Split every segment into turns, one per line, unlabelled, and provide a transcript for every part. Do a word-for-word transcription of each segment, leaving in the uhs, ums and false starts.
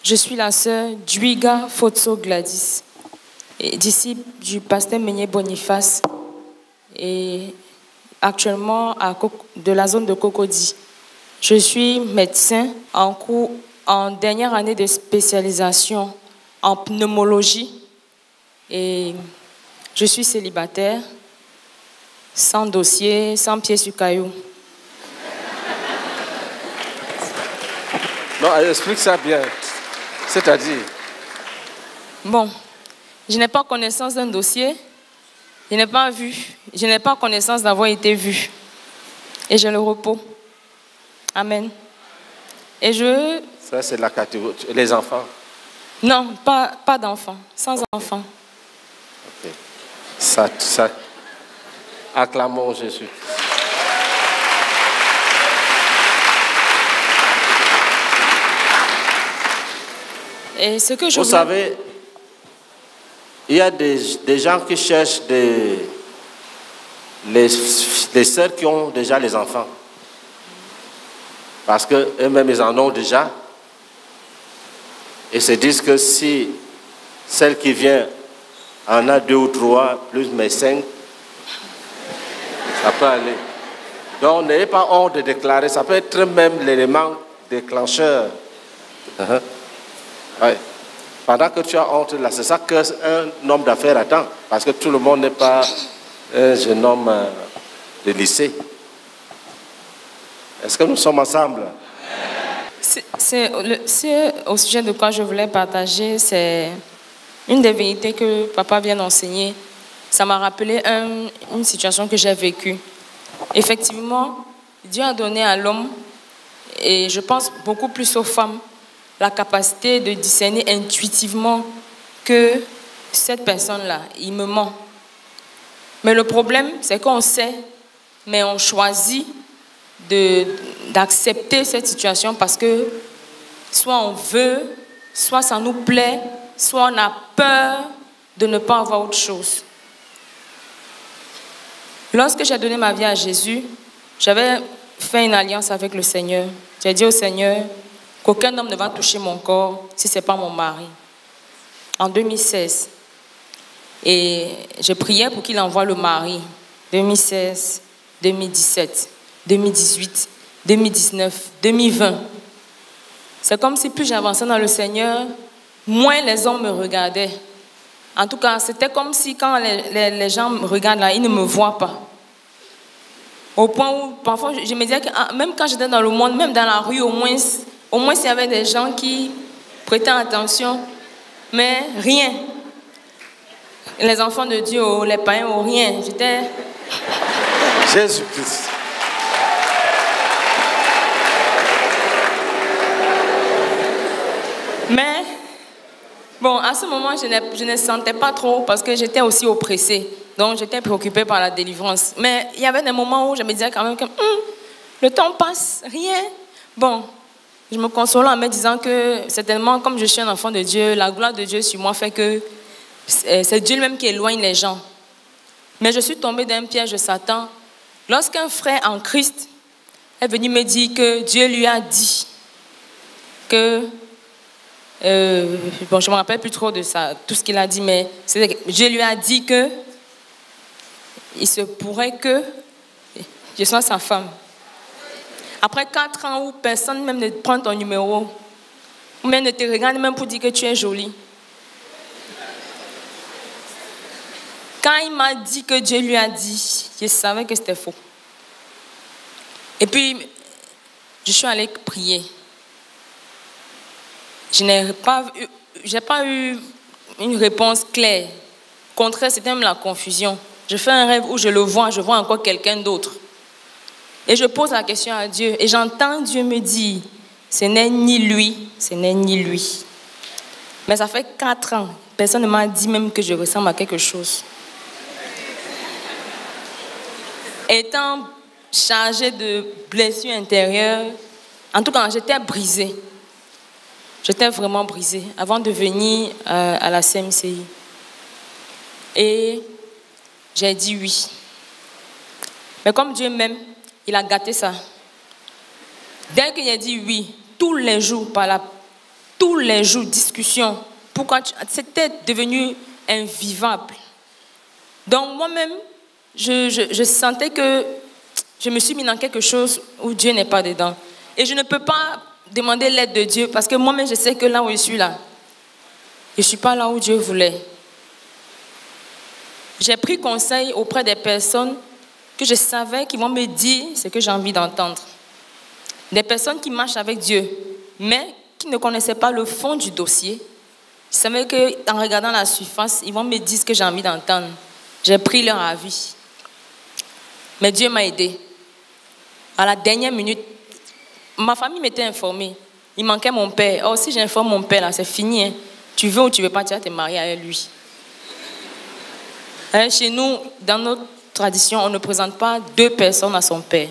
Je suis la sœur Dwiga Fotso Gladys, et disciple du pasteur Meunier Boniface, et actuellement à, de la zone de Cocody. Je suis médecin en cours, en dernière année de spécialisation en pneumologie, et je suis célibataire, sans dossier, sans pied sur caillou.
Non, explique ça bien. C'est-à-dire?
Bon, je n'ai pas connaissance d'un dossier, je n'ai pas vu, je n'ai pas connaissance d'avoir été vue. Et j'ai le repos. Amen. Et je...
Ça, c'est la catégorie. Les enfants?
Non, pas, pas d'enfants, sans okay. enfants.
Ok. Ça, ça... Acclamons Jésus.
Et ce que je
Vous
voulais...
savez, il y a des, des gens qui cherchent des, les, des sœurs qui ont déjà les enfants. Parce qu'eux-mêmes, ils en ont déjà. Et se disent que si celle qui vient en a deux ou trois, plus mes cinq, ça peut aller. Donc, n'ayez pas honte de déclarer. Ça peut être même l'élément déclencheur. Uh-huh. Ouais. Pendant que tu as honte, là, c'est ça qu'un homme d'affaires attend. Parce que tout le monde n'est pas un jeune homme euh, de lycée. Est-ce que nous sommes ensemble?
C'est au sujet de quoi je voulais partager, c'est une des vérités que papa vient d'enseigner. Ça m'a rappelé un, une situation que j'ai vécue. Effectivement, Dieu a donné à l'homme, et je pense beaucoup plus aux femmes, la capacité de discerner intuitivement que cette personne-là, il me ment. Mais le problème, c'est qu'on sait, mais on choisit d'accepter cette situation parce que soit on veut, soit ça nous plaît, soit on a peur de ne pas avoir autre chose. Lorsque j'ai donné ma vie à Jésus, j'avais fait une alliance avec le Seigneur. J'ai dit au Seigneur qu'aucun homme ne va toucher mon corps si ce n'est pas mon mari. En deux mille seize. Et je priais pour qu'il envoie le mari. deux mille seize, deux mille dix-sept, deux mille dix-huit, deux mille dix-neuf, deux mille vingt. C'est comme si plus j'avançais dans le Seigneur, moins les hommes me regardaient. En tout cas, c'était comme si quand les, les, les gens me regardent là, ils ne me voient pas. Au point où, parfois, je me disais que même quand j'étais dans le monde, même dans la rue, au moins, au moins il y avait des gens qui prêtaient attention, mais rien. Les enfants de Dieu, les païens, ou rien. J'étais...
Jésus-Christ.
Mais, bon, à ce moment, je ne, je ne sentais pas trop parce que j'étais aussi oppressée. Donc, j'étais préoccupée par la délivrance. Mais il y avait des moments où je me disais quand même que hum, le temps passe, rien. Bon, je me consolais en me disant que certainement, comme je suis un enfant de Dieu, la gloire de Dieu sur moi fait que c'est Dieu lui-même qui éloigne les gens. Mais je suis tombée d'un piège de Satan. Lorsqu'un frère en Christ est venu me dire que Dieu lui a dit que... Euh, bon, je ne me rappelle plus trop de ça, tout ce qu'il a dit, mais Dieu lui a dit que il se pourrait que je sois sa femme. Après quatre ans où personne même ne prend ton numéro, ou même ne te regarde même pour dire que tu es jolie. Quand il m'a dit que Dieu lui a dit, je savais que c'était faux. Et puis, je suis allée prier. Je n'ai pas, j'ai pas eu une réponse claire. Au contraire, c'était même la confusion. Je fais un rêve où je le vois, je vois encore quelqu'un d'autre. Et je pose la question à Dieu. Et j'entends Dieu me dire, ce n'est ni lui, ce n'est ni lui. Mais ça fait quatre ans. Personne ne m'a dit même que je ressemble à quelque chose. Étant chargée de blessures intérieures, en tout cas, j'étais brisée. J'étais vraiment brisée avant de venir euh, à la C M C I. Et j'ai dit oui. Mais comme Dieu m'aime, il a gâté ça. Dès qu'il a dit oui, tous les jours, par la, tous les jours, discussion. Pourquoi tu... C'était devenu invivable. Donc moi-même, je, je, je sentais que je me suis mis dans quelque chose où Dieu n'est pas dedans. Et je ne peux pas demander l'aide de Dieu parce que moi-même, je sais que là où je suis là, je ne suis pas là où Dieu voulait. J'ai pris conseil auprès des personnes que je savais qui vont me dire ce que j'ai envie d'entendre. Des personnes qui marchent avec Dieu, mais qui ne connaissaient pas le fond du dossier. Je savais qu'en regardant la surface, ils vont me dire ce que j'ai envie d'entendre. J'ai pris leur avis. Mais Dieu m'a aidé. À la dernière minute, ma famille m'était informée. Il manquait mon père. Oh, si j'informe mon père, là, c'est fini. Hein. Tu veux ou tu veux pas, tu vas te marier avec lui. Hein, chez nous, dans notre tradition, on ne présente pas deux personnes à son père.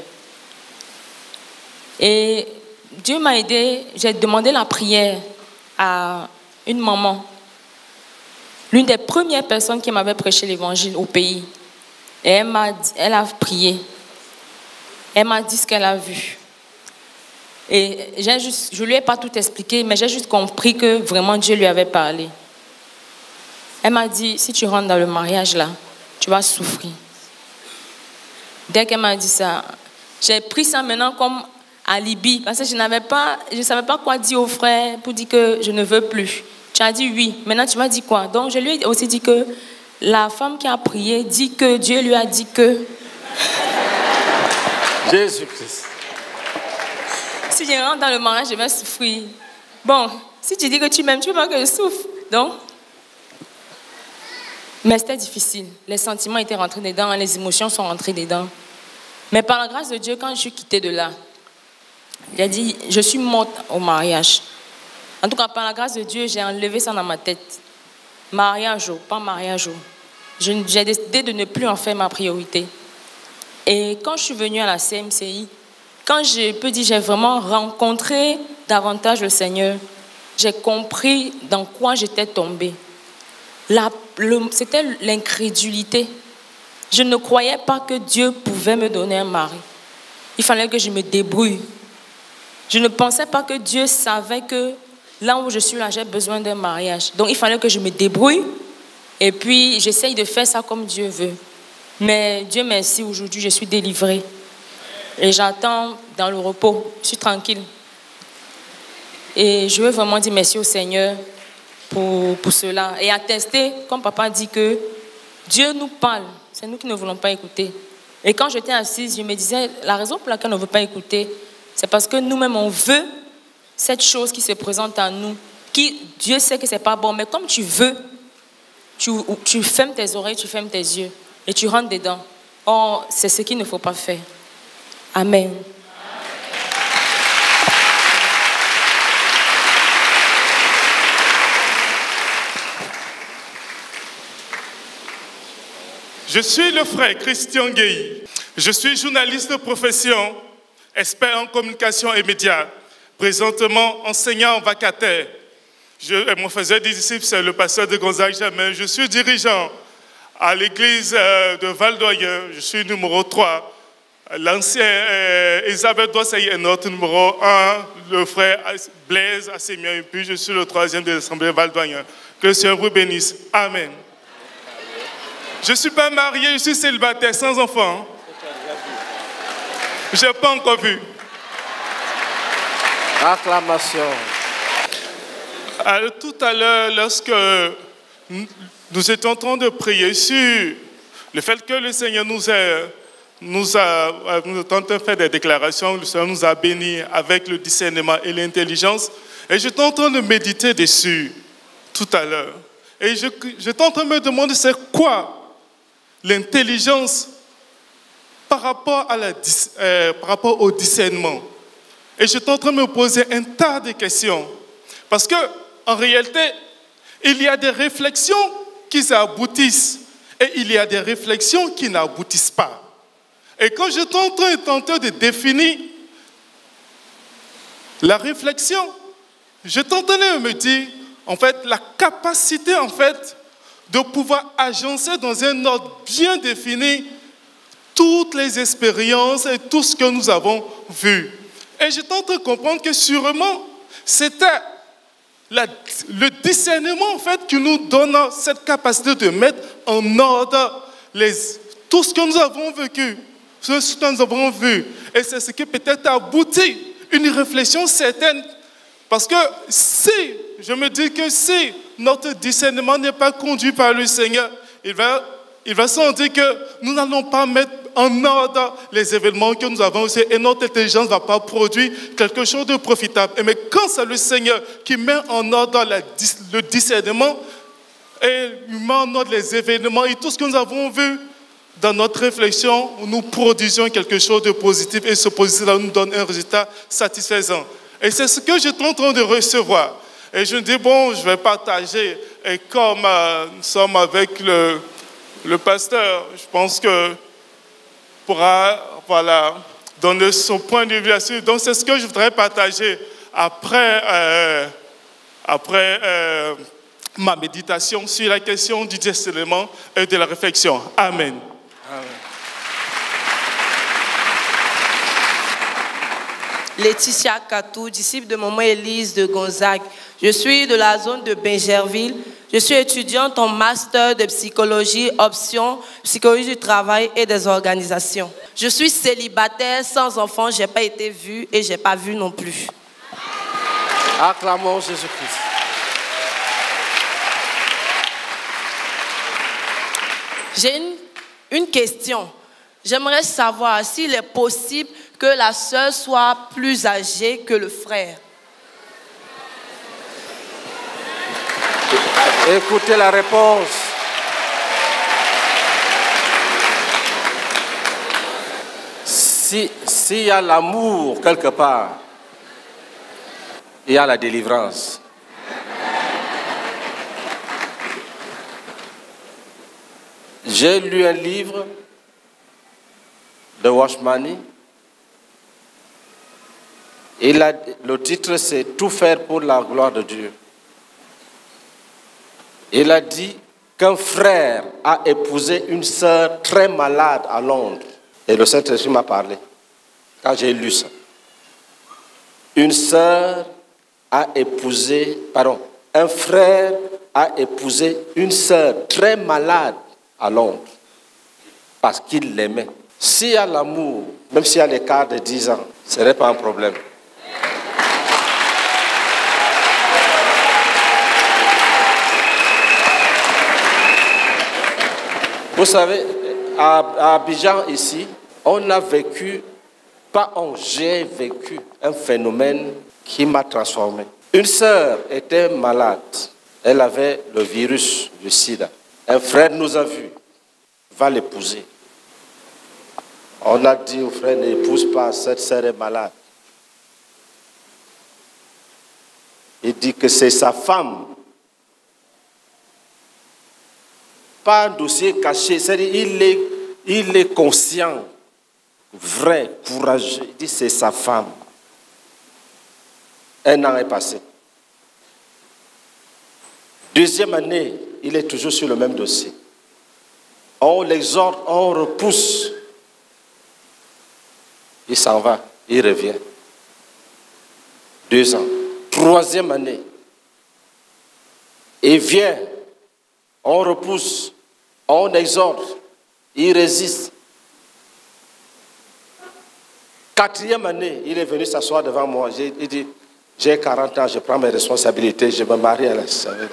Et Dieu m'a aidé. J'ai demandé la prière à une maman. L'une des premières personnes qui m'avait prêché l'évangile au pays. Et elle m'a dit, elle a prié. Elle m'a dit ce qu'elle a vu. Et j'ai juste, je ne lui ai pas tout expliqué, mais j'ai juste compris que vraiment Dieu lui avait parlé. Elle m'a dit, si tu rentres dans le mariage là, tu vas souffrir. Dès qu'elle m'a dit ça, j'ai pris ça maintenant comme alibi, parce que je n'avais pas, je ne savais pas quoi dire au frère pour dire que je ne veux plus. Tu as dit oui, maintenant tu m'as dit quoi? Donc je lui ai aussi dit que la femme qui a prié dit que Dieu lui a dit que...
Jésus-Christ.
Si je rentre dans le mariage, je vais souffrir. Bon, si tu dis que tu m'aimes, tu veux pas que je souffre. Donc, mais c'était difficile. Les sentiments étaient rentrés dedans, les émotions sont rentrées dedans. Mais par la grâce de Dieu, quand je suis quittée de là, j'ai dit, je suis morte au mariage. En tout cas, par la grâce de Dieu, j'ai enlevé ça dans ma tête. Mariage, pas mariage. J'ai décidé de ne plus en faire ma priorité. Et quand je suis venue à la C M C I, quand je peux dire j'ai vraiment rencontré davantage le Seigneur, j'ai compris dans quoi j'étais tombée. C'était l'incrédulité. Je ne croyais pas que Dieu pouvait me donner un mari. Il fallait que je me débrouille. Je ne pensais pas que Dieu savait que là où je suis là, j'ai besoin d'un mariage. Donc il fallait que je me débrouille et puis j'essaye de faire ça comme Dieu veut. Mais Dieu merci, aujourd'hui je suis délivrée. Et j'attends dans le repos, je suis tranquille. Et je veux vraiment dire merci au Seigneur pour, pour cela. Et attester, comme papa dit, que Dieu nous parle. C'est nous qui ne voulons pas écouter. Et quand j'étais assise, je me disais, la raison pour laquelle on ne veut pas écouter, c'est parce que nous-mêmes, on veut cette chose qui se présente à nous, qui, Dieu sait que ce n'est pas bon, mais comme tu veux, tu, tu fermes tes oreilles, tu fermes tes yeux, et tu rentres dedans. Or, c'est ce qu'il ne faut pas faire. Amen.
Je suis le frère Christian Gueye. Je suis journaliste de profession, expert en communication et médias, présentement enseignant vacataire. Je, mon faisais des disciples, c'est le pasteur de Gonzague-Jamin. Je suis dirigeant à l'église de Val-d'Oyen. Je suis numéro trois. L'ancien euh, Elisabeth Dossay est notre numéro un, le frère Blaise Assémien, et puis je suis le troisième de l'Assemblée Val-d'Oyen. Que le Seigneur vous bénisse. Amen. Je ne suis pas marié, je suis célibataire, sans enfant. Je n'ai pas encore vu.
Acclamation.
Alors, tout à l'heure, lorsque nous étions en train de prier sur le fait que le Seigneur nous a, nous a, nous a tenté de faire des déclarations, le Seigneur nous a bénis avec le discernement et l'intelligence, et j'étais en train de méditer dessus tout à l'heure. Et j'étais en train de me demander c'est quoi l'intelligence par rapport, à la, euh, par rapport au discernement. Et j'étais en train de me poser un tas de questions. Parce qu'en réalité, il y a des réflexions qui aboutissent et il y a des réflexions qui n'aboutissent pas. Et quand j'étais en train de tenter de définir la réflexion, j'étais en train de me dire, en fait, la capacité, en fait, de pouvoir agencer dans un ordre bien défini toutes les expériences et tout ce que nous avons vu. Et j'étais en train de comprendre que sûrement, c'était la, le discernement en fait qui nous donne cette capacité de mettre en ordre les, tout ce que nous avons vécu, ce que nous avons vu. Et c'est ce qui peut-être aboutit une réflexion certaine. Parce que si, je me dis que si notre discernement n'est pas conduit par le Seigneur, il va, il va sentir que nous n'allons pas mettre en ordre les événements que nous avons aussi et notre intelligence ne va pas produire quelque chose de profitable. Et mais quand c'est le Seigneur qui met en ordre la, le discernement et il met en ordre les événements et tout ce que nous avons vu dans notre réflexion, nous produisons quelque chose de positif et ce positif-là nous donne un résultat satisfaisant. Et c'est ce que j'étais en train de recevoir. Et je me dis, bon, je vais partager. Et comme euh, nous sommes avec le, le pasteur, je pense que pourra voilà, donner son point de vue là-dessus. Donc, c'est ce que je voudrais partager après, euh, après euh, ma méditation sur la question du discernement et de la réflexion. Amen. Amen.
Laetitia Katou, disciple de Maman Élise de Gonzague. Je suis de la zone de Bingerville. Je suis étudiante en master de psychologie, option psychologie du travail et des organisations. Je suis célibataire, sans enfant, je n'ai pas été vue et je n'ai pas vu non plus.
Acclamons Jésus-Christ.
J'ai une, une question. J'aimerais savoir s'il est possible que la sœur soit plus âgée que le frère.
Écoutez la réponse. Si, s'il y a l'amour quelque part, il y a la délivrance. J'ai lu un livre de Washmani. Il a, le titre, c'est « Tout faire pour la gloire de Dieu ». Il a dit qu'un frère a épousé une sœur très malade à Londres. Et le Saint-Esprit m'a parlé quand j'ai lu ça. Une sœur a épousé, pardon, un frère a épousé une sœur très malade à Londres parce qu'il l'aimait. S'il y a l'amour, même s'il y a l'écart de dix ans, ce n'est pas un problème. Vous savez, à, à Abidjan, ici, on a vécu, pas on, j'ai vécu un phénomène qui m'a transformé. Une sœur était malade. Elle avait le virus du sida. Un frère nous a vus, va l'épouser. On a dit au frère, n'épouse pas, cette sœur est malade. Il dit que c'est sa femme. Pas un dossier caché, c'est-à-dire il est, il est conscient, vrai, courageux. Il dit c'est sa femme. Un an est passé. Deuxième année, il est toujours sur le même dossier. On l'exhorte, on repousse. Il s'en va, il revient. Deux ans. Troisième année. Il vient. On repousse, on exhorte, il résiste. Quatrième année, il est venu s'asseoir devant moi. J'ai, il dit, j'ai quarante ans, je prends mes responsabilités, je me marie à la...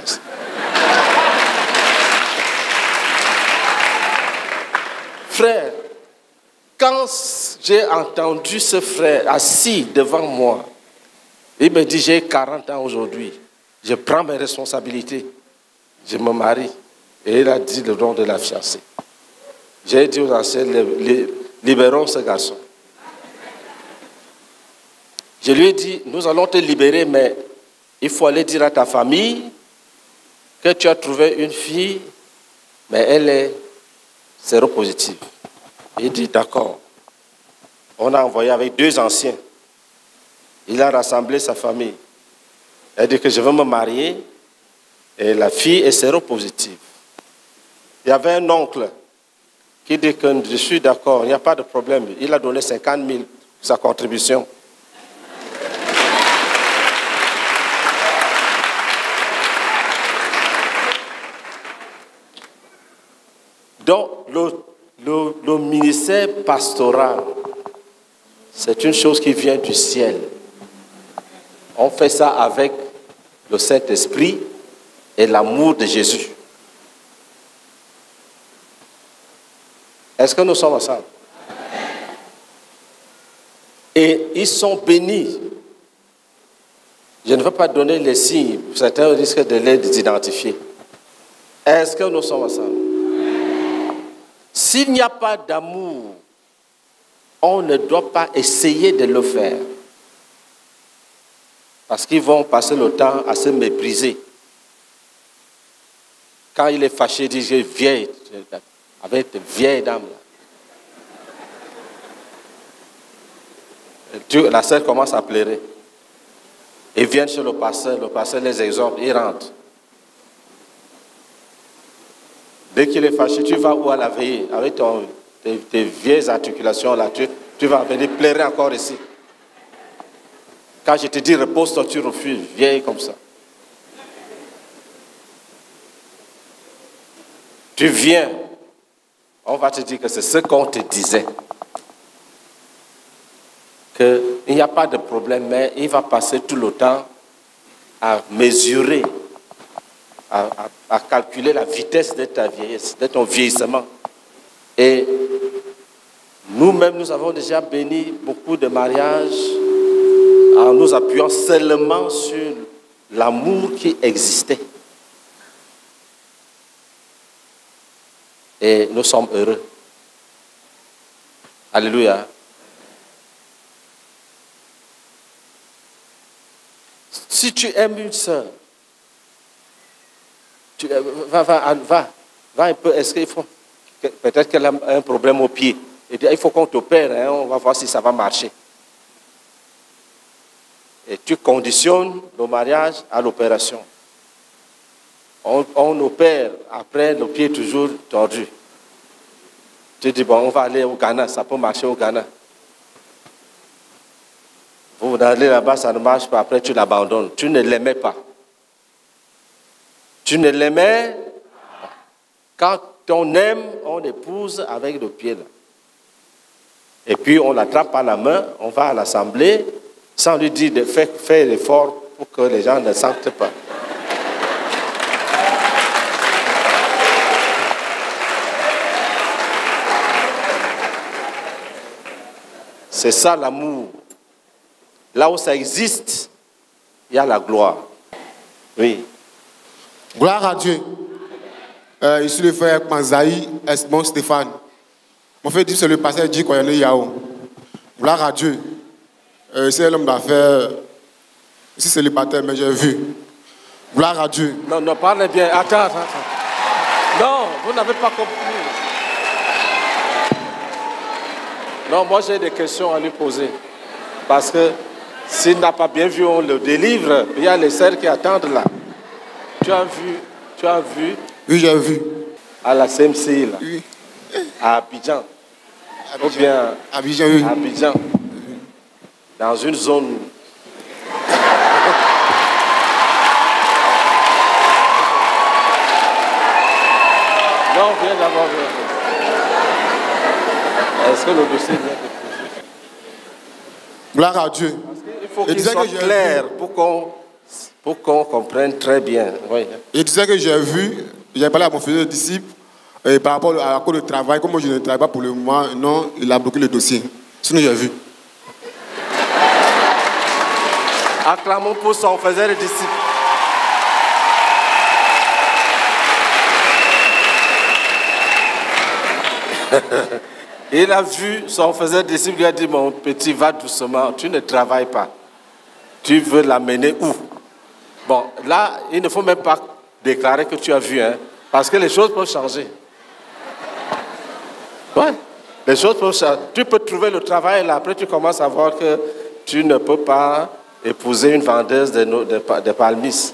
Frère, quand j'ai entendu ce frère assis devant moi, il me dit, j'ai quarante ans aujourd'hui, je prends mes responsabilités. Je me marie. Et il a dit le nom de la fiancée. J'ai dit aux anciens, libérons ce garçon. Je lui ai dit, nous allons te libérer, mais il faut aller dire à ta famille que tu as trouvé une fille, mais elle est séropositive. Il dit, d'accord. On a envoyé avec deux anciens. Il a rassemblé sa famille. Il a dit que je veux me marier. Et la fille est séropositive. Il y avait un oncle qui dit que je suis d'accord, il n'y a pas de problème. Il a donné cinquante mille sa contribution. Donc, le, le, le ministère pastoral, c'est une chose qui vient du ciel. On fait ça avec le Saint-Esprit et l'amour de Jésus. Est-ce que nous sommes ensemble? Et ils sont bénis. Je ne veux pas donner les signes, certains risquent de les identifier. Est-ce que nous sommes ensemble? S'il n'y a pas d'amour, on ne doit pas essayer de le faire. Parce qu'ils vont passer le temps à se mépriser. Quand il est fâché, il dit, j'ai vieille, avec une vieille dame. Là. La sœur commence à pleurer. Ils viennent chez le pasteur, le pasteur les exhorte, ils rentrent. Dès qu'il est fâché, tu vas où à la veillée? Avec ton, tes, tes vieilles articulations là, tu, tu vas venir pleurer encore ici. Quand je te dis repose-toi, tu refuses, vieille comme ça. Tu viens, on va te dire que c'est ce qu'on te disait. Qu'il n'y a pas de problème, mais il va passer tout le temps à mesurer, à, à, à calculer la vitesse de ta vieillesse, de ton vieillissement. Et nous-mêmes, nous avons déjà béni beaucoup de mariages en nous appuyant seulement sur l'amour qui existait. Et nous sommes heureux. Alléluia. Si tu aimes une sœur, tu, va, va, va, va un peu, est-ce qu'il faut, peut-être qu'elle a un problème au pied. Et il faut qu'on t'opère, hein, on va voir si ça va marcher. Et tu conditionnes le mariage à l'opération. On, on opère, après le pied toujours tordu. Tu dis, bon, on va aller au Ghana, ça peut marcher au Ghana. Vous allez là-bas, ça ne marche pas, après tu l'abandonnes. Tu ne l'aimais pas. Tu ne l'aimais pas. Quand on aime, on épouse avec le pied là. Et puis on l'attrape par la main, on va à l'assemblée, sans lui dire de faire, faire l'effort pour que les gens ne sentent pas. C'est ça l'amour. Là où ça existe, il y a la gloire. Oui.
Gloire à Dieu. Euh, je suis le frère Manzaï Esmond Stéphane. Mon frère dit c'est le pasteur dit qu'on est Yao. Gloire à Dieu. Euh, c'est l'homme d'affaires. Je suis célibataire, mais j'ai vu. Gloire à Dieu.
Non, non, parlez bien. Attends, attends. Non, vous n'avez pas compris. Non, moi j'ai des questions à lui poser. Parce que s'il n'a pas bien vu, on le délivre. Il y a les sœurs qui attendent là. Tu as vu, tu as vu.
Oui, j'ai vu.
À la C M C I là.
Oui.
À Abidjan.
Abidjan.
Ou bien
Abidjan, oui.
à Abidjan. Dans une zone. Non, viens d'abord. Est-ce que le dossier vient de poser?
Gloire à Dieu.
Il faut qu'il soit clair pour qu'on pour qu'on comprenne très bien. Oui.
Il disait que j'ai vu, j'ai parlé à mon frère disciple, et par rapport à la cour de travail, comme moi je ne travaille pas pour le moment, non, il a bloqué le dossier. Sinon j'ai vu.
Acclamons pour son frère et disciple. Il a vu son frère disciple, lui a dit, mon petit, va doucement, tu ne travailles pas. Tu veux l'amener où? Bon, là, il ne faut même pas déclarer que tu as vu, hein, parce que les choses peuvent changer. Ouais, les choses peuvent changer. Tu peux trouver le travail, là, après tu commences à voir que tu ne peux pas épouser une vendeuse de, de, de, de palmis.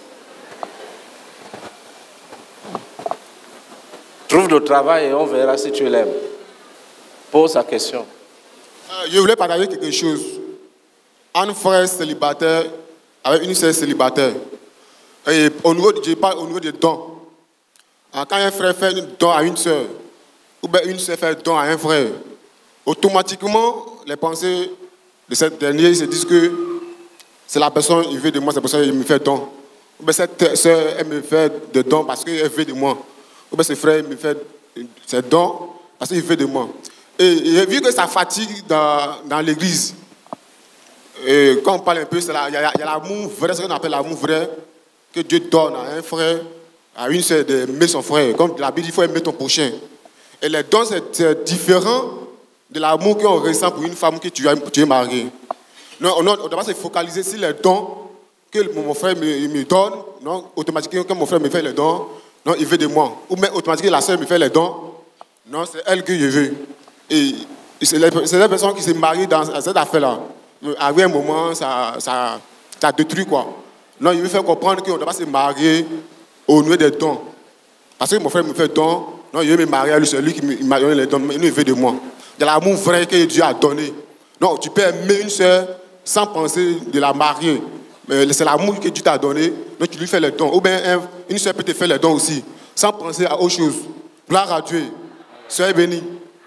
Trouve le travail et on verra si tu l'aimes. Pose la question.
Euh, je voulais partager quelque chose. Un frère célibataire avec une sœur célibataire. Et au niveau, je parle au niveau des dons. Quand un frère fait un don à une sœur, ou bien une sœur fait don à un frère, automatiquement, les pensées de cette dernière se disent que c'est la personne qui veut de moi, c'est pour ça qu'il me fait don. Ou bien cette sœur, elle me fait des dons parce qu'elle veut de moi. Ou bien ce frère me fait ses dons parce qu'il veut de moi. Et, et vu que ça fatigue dans, dans l'église, et quand on parle un peu, il y a, y a l'amour vrai, ce qu'on appelle l'amour vrai, que Dieu donne à un frère, à une sœur d'aimer son frère. Comme la Bible, il faut aimer ton prochain. Et les dons, c'est différent de l'amour qu'on ressent pour une femme que tu, as, tu es mariée. Non, on, on doit se focaliser sur les dons que mon frère me, me donne. Non, automatiquement, quand mon frère me fait les dons, non, il veut de moi. Ou même automatiquement, la sœur me fait les dons. Non, c'est elle que je veux. Et c'est les, les personnes qui se marient dans cette affaire-là. À un moment, ça, ça, ça détruit quoi. Non, il veut faire comprendre qu'on ne doit pas se marier au niveau des dons. Parce que mon frère me fait don, non, il veut me marier à lui, c'est lui qui m'a donné les dons, mais il veut de moi. Il y a l'amour vrai que Dieu a donné. Non, tu peux aimer une sœur sans penser de la marier. Mais c'est l'amour que Dieu t'a donné, donc tu lui fais les dons. Ou bien une sœur peut te faire les dons aussi, sans penser à autre chose. Gloire à Dieu. Soyez bénis.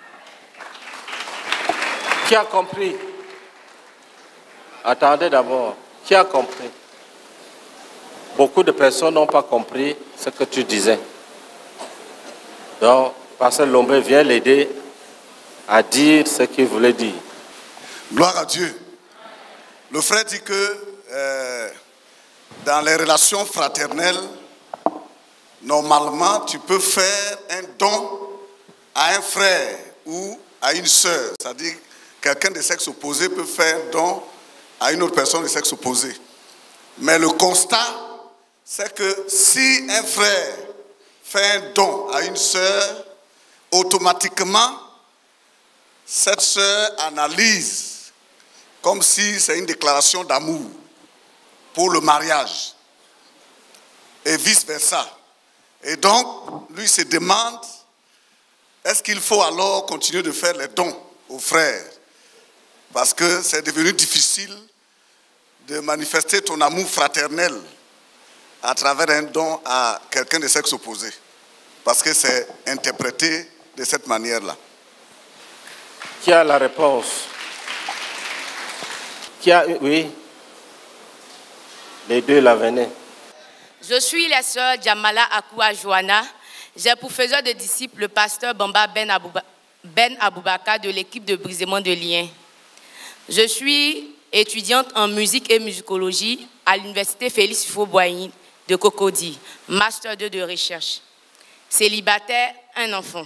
Qui a compris? Attendez d'abord. Qui a compris? Beaucoup de personnes n'ont pas compris ce que tu disais. Donc, Pasteur Lombé vient l'aider à dire ce qu'il voulait dire.
Gloire à Dieu. Le frère dit que euh, dans les relations fraternelles, normalement, tu peux faire un don à un frère ou à une sœur. C'est-à-dire quelqu'un de sexe opposé peut faire un don à une autre personne de sexe opposé. Mais le constat, c'est que si un frère fait un don à une sœur, automatiquement, cette sœur analyse comme si c'est une déclaration d'amour pour le mariage et vice-versa. Et donc, lui se demande, est-ce qu'il faut alors continuer de faire les dons aux frères? Parce que c'est devenu difficile de manifester ton amour fraternel à travers un don à quelqu'un de sexe opposé. Parce que c'est interprété de cette manière-là.
Qui a la réponse? Qui a... Oui. Les deux là, venez.
Je suis la sœur Djamala Akoua Joana. J'ai pour faiseur de disciple le pasteur Bamba Ben, Abouba, Ben Aboubaka de l'équipe de brisement de liens. Je suis étudiante en musique et musicologie à l'université Félix Houphouët-Boigny de Cocody, master deux de recherche. Célibataire, un enfant.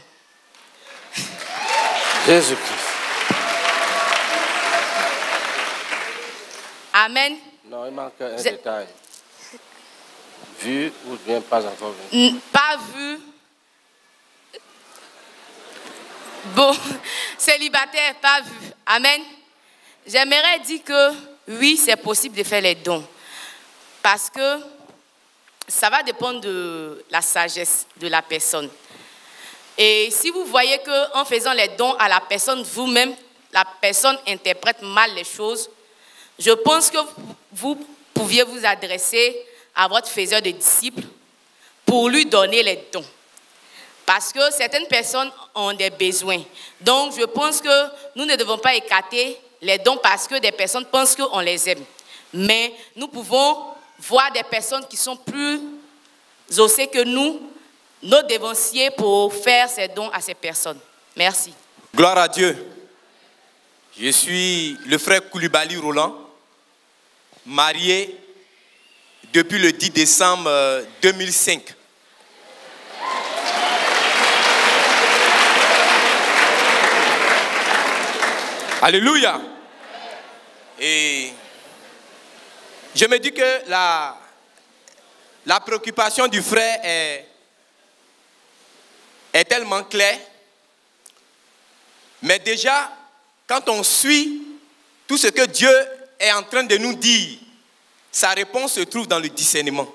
Jésus-Christ.
Amen.
Non, il manque un
Je...
détail. Vu ou bien pas encore vu?
Pas vu. Bon, célibataire, pas vu. Amen. J'aimerais dire que oui, c'est possible de faire les dons. Parce que ça va dépendre de la sagesse de la personne. Et si vous voyez qu'en faisant les dons à la personne, vous-même, la personne interprète mal les choses, je pense que vous pouviez vous adresser à votre faiseur de disciples pour lui donner les dons. Parce que certaines personnes ont des besoins. Donc, je pense que nous ne devons pas écarter les dons parce que des personnes pensent qu'on les aime. Mais nous pouvons voir des personnes qui sont plus osées que nous, nos dévanciers, pour faire ces dons à ces personnes. Merci.
Gloire à Dieu. Je suis le frère Koulibaly Roland, marié depuis le dix décembre deux mille cinq. Alléluia. Et je me dis que la, la préoccupation du frère est, est tellement claire. Mais déjà, quand on suit tout ce que Dieu est en train de nous dire, sa réponse se trouve dans le discernement.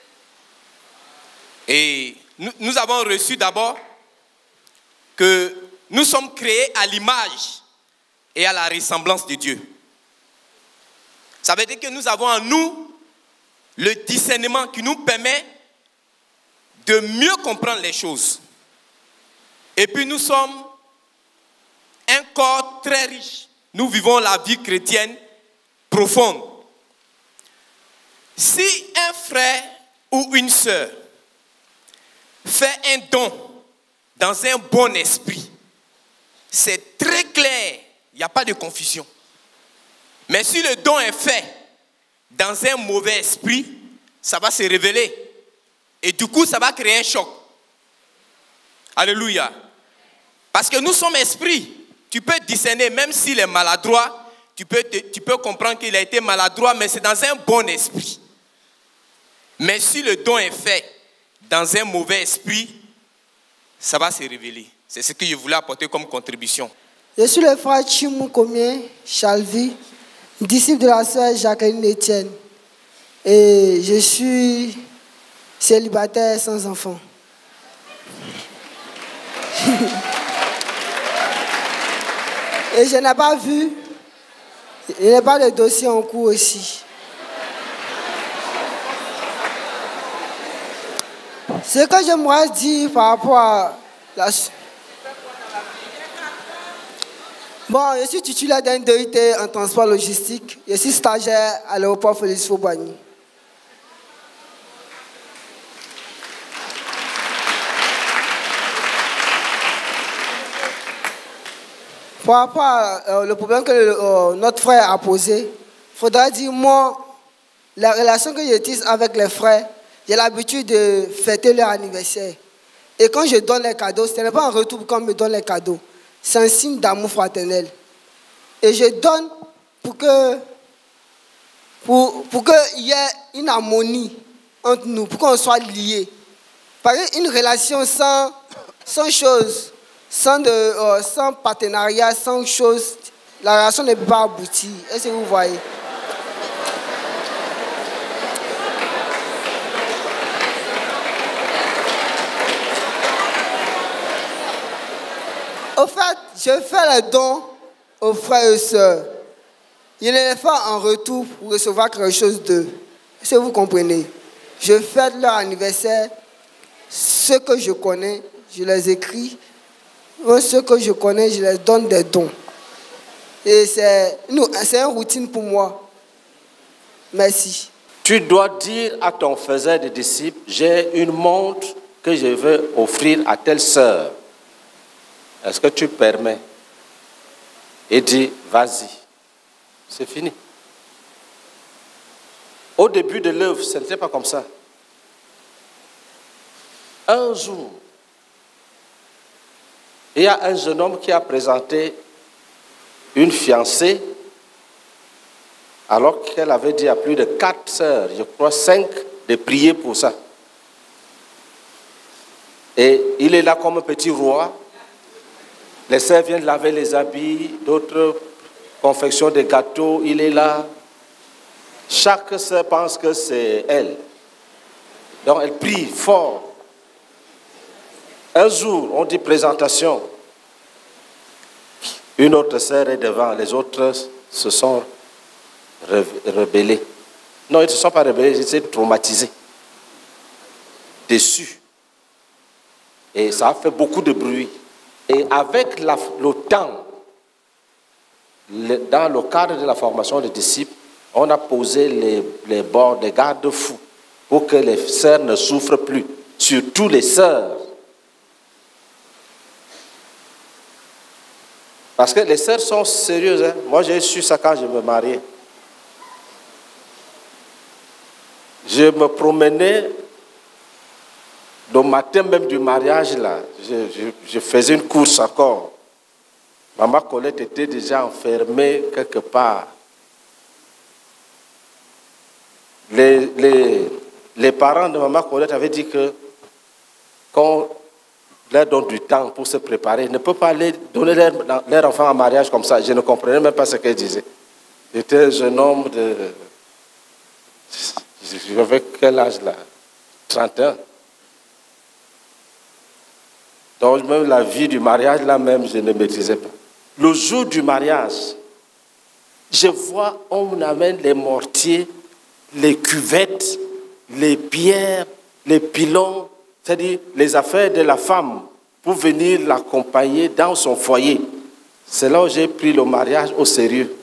Et nous, nous avons reçu d'abord que nous sommes créés à l'image et à la ressemblance de Dieu. Ça veut dire que nous avons en nous le discernement qui nous permet de mieux comprendre les choses. Et puis nous sommes un corps très riche. Nous vivons la vie chrétienne profonde. Si un frère ou une sœur fait un don dans un bon esprit, c'est très clair, il n'y a pas de confusion. Mais si le don est fait dans un mauvais esprit, ça va se révéler. Et du coup, ça va créer un choc. Alléluia. Parce que nous sommes esprits. Tu peux discerner, même s'il est maladroit, tu peux, te, tu peux comprendre qu'il a été maladroit, mais c'est dans un bon esprit. Mais si le don est fait dans un mauvais esprit, ça va se révéler. C'est ce que je voulais apporter comme contribution.
Je suis le frère Chimou Komien Chalvi, disciple de la sœur Jacqueline Etienne. Et je suis célibataire sans enfant. Et je n'ai pas vu, il n'y a pas de dossier en cours aussi. Ce que j'aimerais dire par rapport à la... Bon, je suis titulaire d'un D U T en transport logistique. Je suis stagiaire à l'aéroport Félix Faubagny. Par rapport au euh, problème que euh, notre frère a posé, il faudra dire, moi, la relation que j'utilise avec les frères, j'ai l'habitude de fêter leur anniversaire. Et quand je donne les cadeaux, ce n'est pas un retour quand on me donne les cadeaux. C'est un signe d'amour fraternel. Et je donne pour que pour, pour qu'il y ait une harmonie entre nous, pour qu'on soit liés. Parce qu'une relation sans, sans chose, sans, de, euh, sans partenariat, sans chose, la relation ne peut pas aboutir. Est-ce que vous voyez? Au fait, je fais les dons aux frères et sœurs. Je ne les fais en retour pour recevoir quelque chose d'eux. Est-ce que vous comprenez? Je fête leur anniversaire. Ceux que je connais, je les écris. Ceux que je connais, je les donne des dons. Et c'est une routine pour moi. Merci.
Tu dois dire à ton faiseur de disciples, j'ai une montre que je veux offrir à telle sœur. Est-ce que tu permets? Et dis, vas-y. C'est fini. Au début de l'œuvre, ce n'était pas comme ça. Un jour, il y a un jeune homme qui a présenté une fiancée alors qu'elle avait dit à plus de quatre sœurs, je crois cinq, de prier pour ça. Et il est là comme un petit roi. Les sœurs viennent laver les habits, d'autres confectionnent des gâteaux, il est là. Chaque sœur pense que c'est elle. Donc elle prie fort. Un jour, on dit présentation. Une autre sœur est devant, les autres se sont rebellés. Non, ils ne se sont pas rebellés, ils étaient traumatisés, déçus. Et ça a fait beaucoup de bruit. Et avec la, le temps, le, dans le cadre de la formation des disciples, on a posé les, les bords des garde-fous pour que les sœurs ne souffrent plus, surtout les sœurs. Parce que les sœurs sont sérieuses. Hein? Moi, j'ai su ça quand je me mariais. Je me promenais le matin même du mariage, là, je, je, je faisais une course encore. Maman Colette était déjà enfermée quelque part. Les, les, les parents de Maman Colette avaient dit que quand on leur donne du temps pour se préparer, ne peut pas aller donner leur, leur enfant en mariage comme ça. Je ne comprenais même pas ce qu'elle disait. J'étais un jeune homme de... J'avais quel âge là? trente ans. Donc même la vie du mariage là même, je ne maîtrisais pas. Le jour du mariage, je vois, on amène les mortiers, les cuvettes, les pierres, les pilons, c'est-à-dire les affaires de la femme pour venir l'accompagner dans son foyer. C'est là où j'ai pris le mariage au sérieux.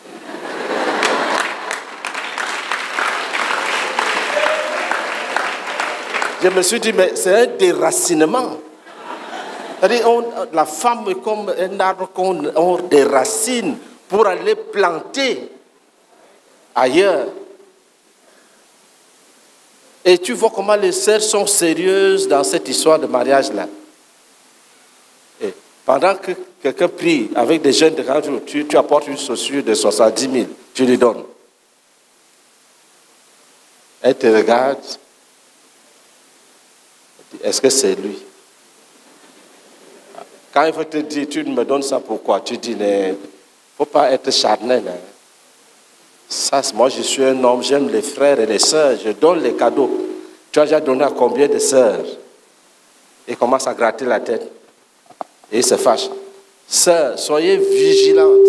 Je me suis dit, mais c'est un déracinement. C'est-à-dire, on, la femme est comme un arbre qu'on on déracine pour aller planter ailleurs. Et tu vois comment les sœurs sont sérieuses dans cette histoire de mariage-là. Et pendant que quelqu'un prie avec des jeunes de quarante jours, tu, tu apportes une chaussure de soixante-dix mille, tu lui donnes. Elle te regarde. Est-ce que c'est lui? Quand il veut te dire, tu me donnes ça pourquoi? Tu dis, il ne faut pas être charnel. Hein. Ça, moi, je suis un homme, j'aime les frères et les sœurs, je donne les cadeaux. Tu as déjà donné à combien de sœurs? Il commence à gratter la tête. Et il se fâche. Sœurs, soyez vigilantes.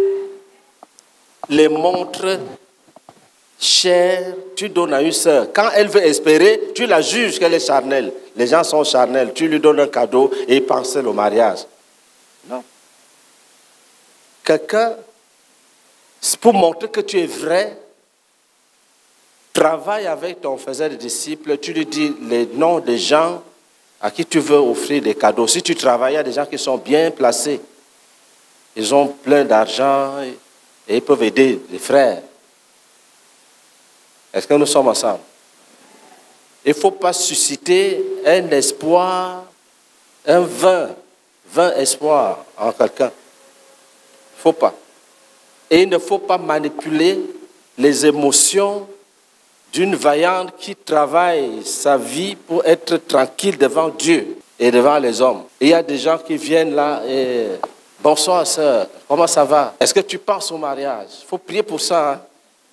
Les montres chères, tu donnes à une sœur. Quand elle veut espérer, tu la juges qu'elle est charnelle. Les gens sont charnels. Tu lui donnes un cadeau et il pense au mariage. Non. Quelqu'un, pour montrer que tu es vrai, travaille avec ton faiseur de disciples, tu lui dis les noms des gens à qui tu veux offrir des cadeaux. Si tu travailles, il y a des gens qui sont bien placés. Ils ont plein d'argent et, et ils peuvent aider les frères. Est-ce que nous sommes ensemble? Il ne faut pas susciter un espoir, un vain, vain espoir en quelqu'un. Il ne faut pas. Et il ne faut pas manipuler les émotions d'une vaillante qui travaille sa vie pour être tranquille devant Dieu et devant les hommes. Et il y a des gens qui viennent là et... Bonsoir sœur, comment ça va? Est-ce que tu penses au mariage? Il faut prier pour ça. Hein?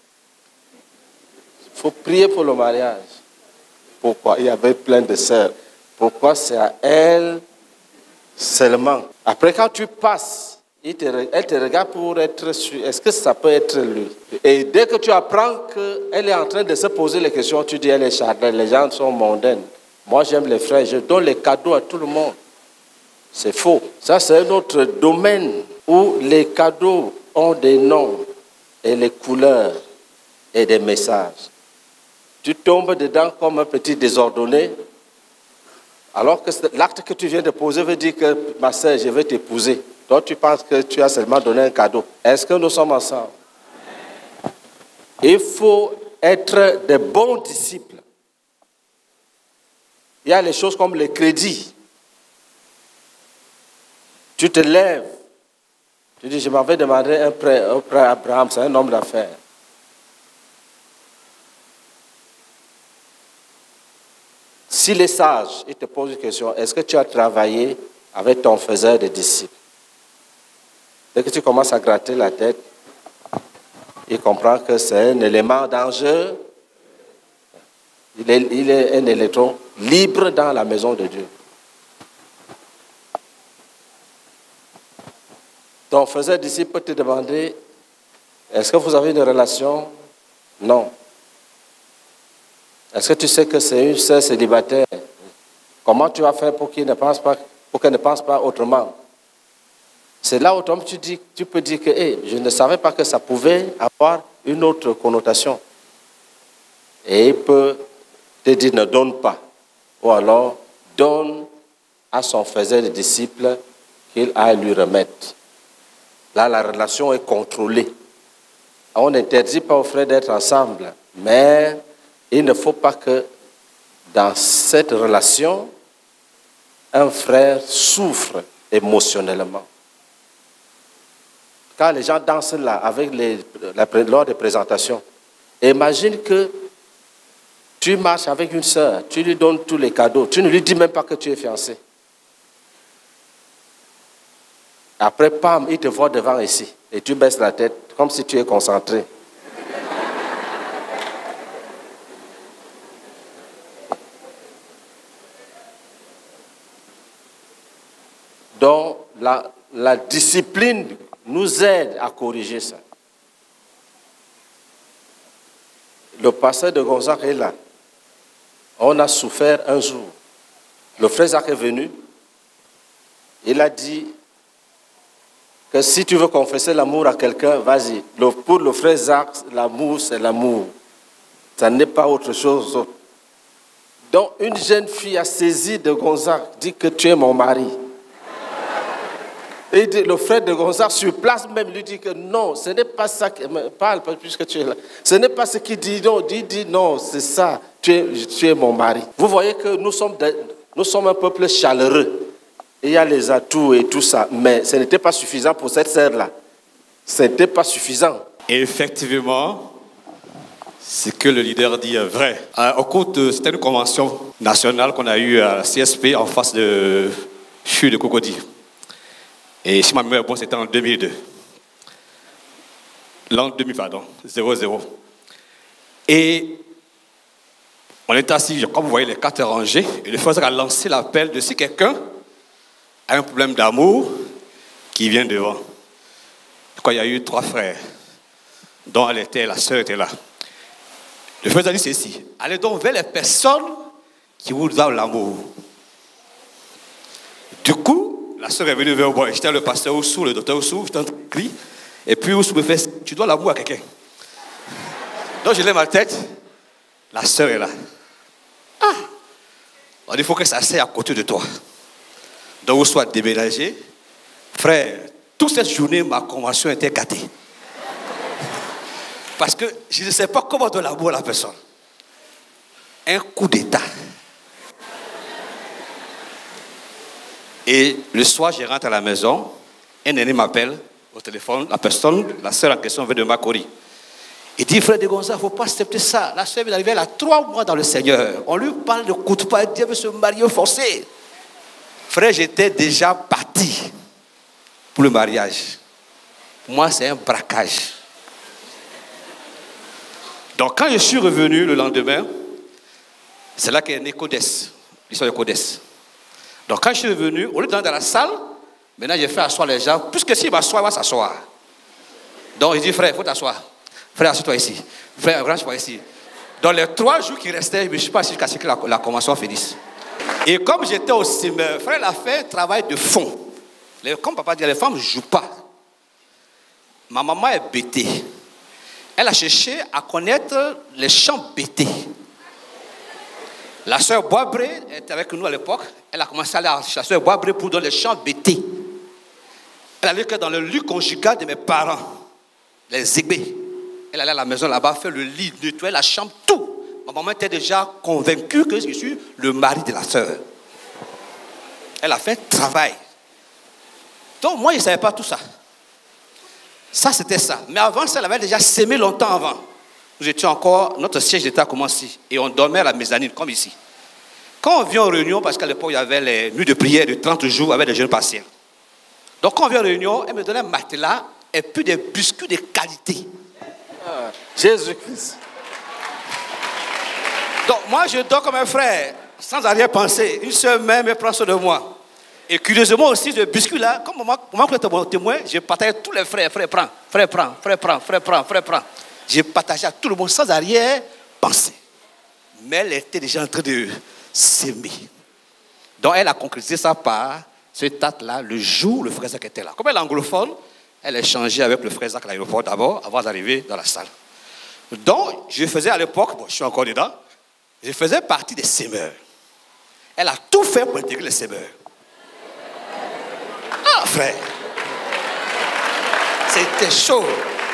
Il faut prier pour le mariage. Pourquoi? Il y avait plein de sœurs. Pourquoi c'est à elle seulement? Après, quand tu passes, il te, elle te regarde pour être sûr. Est-ce que ça peut être lui? Et dès que tu apprends qu'elle est en train de se poser les questions, tu dis elle est charnelle, les gens sont mondaines. Moi, j'aime les frères, je donne les cadeaux à tout le monde. C'est faux. Ça, c'est un autre domaine où les cadeaux ont des noms et les couleurs et des messages. Tu tombes dedans comme un petit désordonné, alors que l'acte que tu viens de poser veut dire que ma sœur, je vais t'épouser. Toi, tu penses que tu as seulement donné un cadeau. Est-ce que nous sommes ensemble? Il faut être de bons disciples. Il y a les choses comme le crédit. Tu te lèves, tu dis, je m'avais demandé un prêt, un prêt à Abraham, c'est un homme d'affaires. S'il est sage, il te pose une question, est-ce que tu as travaillé avec ton faiseur de disciples? Dès que tu commences à gratter la tête, il comprend que c'est un élément d'enjeu. Il est, il est un électron libre dans la maison de Dieu. Ton faiseur de disciples peut te demander, est-ce que vous avez une relation? Non. Est-ce que tu sais que c'est une sœur célibataire? Comment tu vas faire pour qu'il ne pense pas, pour qu'elle ne pense pas autrement? C'est là où tu, dis, tu peux dire que hey, je ne savais pas que ça pouvait avoir une autre connotation. Et il peut te dire ne donne pas. Ou alors donne à son faiseur de disciples qu'il aille lui remettre. Là, la relation est contrôlée. On n'interdit pas aux frères d'être ensemble, mais il ne faut pas que dans cette relation, un frère souffre émotionnellement. Quand les gens dansent là, avec les, la, lors des présentations, imagine que tu marches avec une sœur, tu lui donnes tous les cadeaux, tu ne lui dis même pas que tu es fiancé. Après, pam, il te voit devant ici, et tu baisses la tête, comme si tu es concentré. Donc, la, la discipline nous aide à corriger ça. Le pasteur de Gonzague est là. On a souffert un jour. Le frère Zach est venu. Il a dit que si tu veux confesser l'amour à quelqu'un, vas-y. Le- Pour le frère Zach, l'amour, c'est l'amour. Ça n'est pas autre chose. Donc, une jeune fille a saisi de Gonzague, dit que tu es mon mari. Et il dit- le frère de Gonzague, sur place même, lui dit que non, ce n'est pas ça. Que, mais parle, puisque tu es là. Ce n'est pas ce qu'il dit, non. Il dit non, c'est ça. Tu es, tu es mon mari. Vous voyez que nous sommes, de- nous sommes un peuple chaleureux. Et il y a les atouts et tout ça. Mais ce n'était pas suffisant pour cette sœur-là. Ce n'était pas suffisant.
Et effectivement, ce que le leader dit est vrai. Euh, au cours de c'était une convention nationale qu'on a eue à la C S P en face de Chu de Cocody. Et si ma mémoire est bonne, c'était en deux mille deux. L'an deux mille, pardon, zéro zéro. Et on est assis, comme vous voyez, les quatre rangées, et le frère a lancé l'appel de si quelqu'un a un problème d'amour, qui vient devant. Quand il y a eu trois frères, dont elle était, la sœur était là. Le frère a dit ceci: allez donc vers les personnes qui vous donnent l'amour. Du coup, la sœur est venue vers moi. J'étais le pasteur Oussou, le docteur Oussou, j'étais en train de crier. Et puis Oussou me fait: tu dois l'amour à quelqu'un. Donc je lève ma tête, la sœur est là. Ah! Alors, il faut que ça s'aille à côté de toi. Donc Oussou a déménagé. Frère, toute cette journée, ma convention était gâtée. Parce que je ne sais pas comment donner l'amour à la personne. Un coup d'état. Et le soir, je rentre à la maison, un aîné m'appelle au téléphone, la personne, la sœur en question vient de Makori. Il dit: frère de Gonzague, il ne faut pas accepter ça. La sœur vient d'arriver, elle a trois mois dans le Seigneur. On lui parle, ne coûte pas, elle dit: elle veut se marier forcé. Frère, j'étais déjà parti pour le mariage. Pour moi, c'est un braquage. Donc, quand je suis revenu le lendemain, c'est là qu'est né Codès, l'histoire de Codès. Donc, quand je suis revenu, au lieu d'entrer dans la salle, maintenant j'ai fait asseoir les gens, puisque s'il va s'asseoir, il va s'asseoir. Donc, il dit: frère, il faut t'asseoir. Frère, assieds-toi ici. Frère, range-toi ici. Dans les trois jours qui restaient, je ne suis pas sûr jusqu'à ce que la, la convention finisse. Et comme j'étais au cinéma, frère, il a fait un travail de fond. Les, comme papa dit, les femmes ne jouent pas. Ma maman est bêtée. Elle a cherché à connaître les chants bêtés. La sœur Boisbré était avec nous à l'époque. Elle a commencé à aller à la sœur Boisbré pour donner les chants bêtés. Elle allait que dans le lit conjugal de mes parents, les Égbés. Elle allait à la maison là-bas, faire le lit, nettoyer la chambre, tout. Ma maman était déjà convaincue que je suis le mari de la sœur. Elle a fait un travail. Donc moi, je ne savais pas tout ça. Ça, c'était ça. Mais avant ça, elle avait déjà sémé longtemps avant. Nous étions encore, notre siège d'État commençait et on dormait à la mezzanine, comme ici. Quand on vient en réunion, parce qu'à l'époque, il y avait les nuits de prière de trente jours avec des jeunes partiels. Donc quand on vient en réunion, elle me donnait un matelas et puis des biscuits de qualité.
Ah, Jésus-Christ.
Donc moi, je dors comme un frère, sans arrière-pensée. Une seule main me prend soin de moi. Et curieusement aussi, ce biscuit-là, comme moi, moi que mon témoin, je partageais tous les frères. Frère, prends, frère, prends, frère, prends, frère, prends, frère, prends. J'ai partagé à tout le monde sans arrière-pensée. Mais elle était déjà en train de s'aimer. Donc elle a concrétisé ça par ce acte-là, le jour où le frère Zach était là. Comme elle est anglophone, elle a échangé avec le frère Zach à l'aéroport d'abord, avant d'arriver dans la salle. Donc, je faisais à l'époque, bon, je suis encore dedans, je faisais partie des sémeurs. Elle a tout fait pour intégrer les sémeurs. Ah, frère, c'était chaud.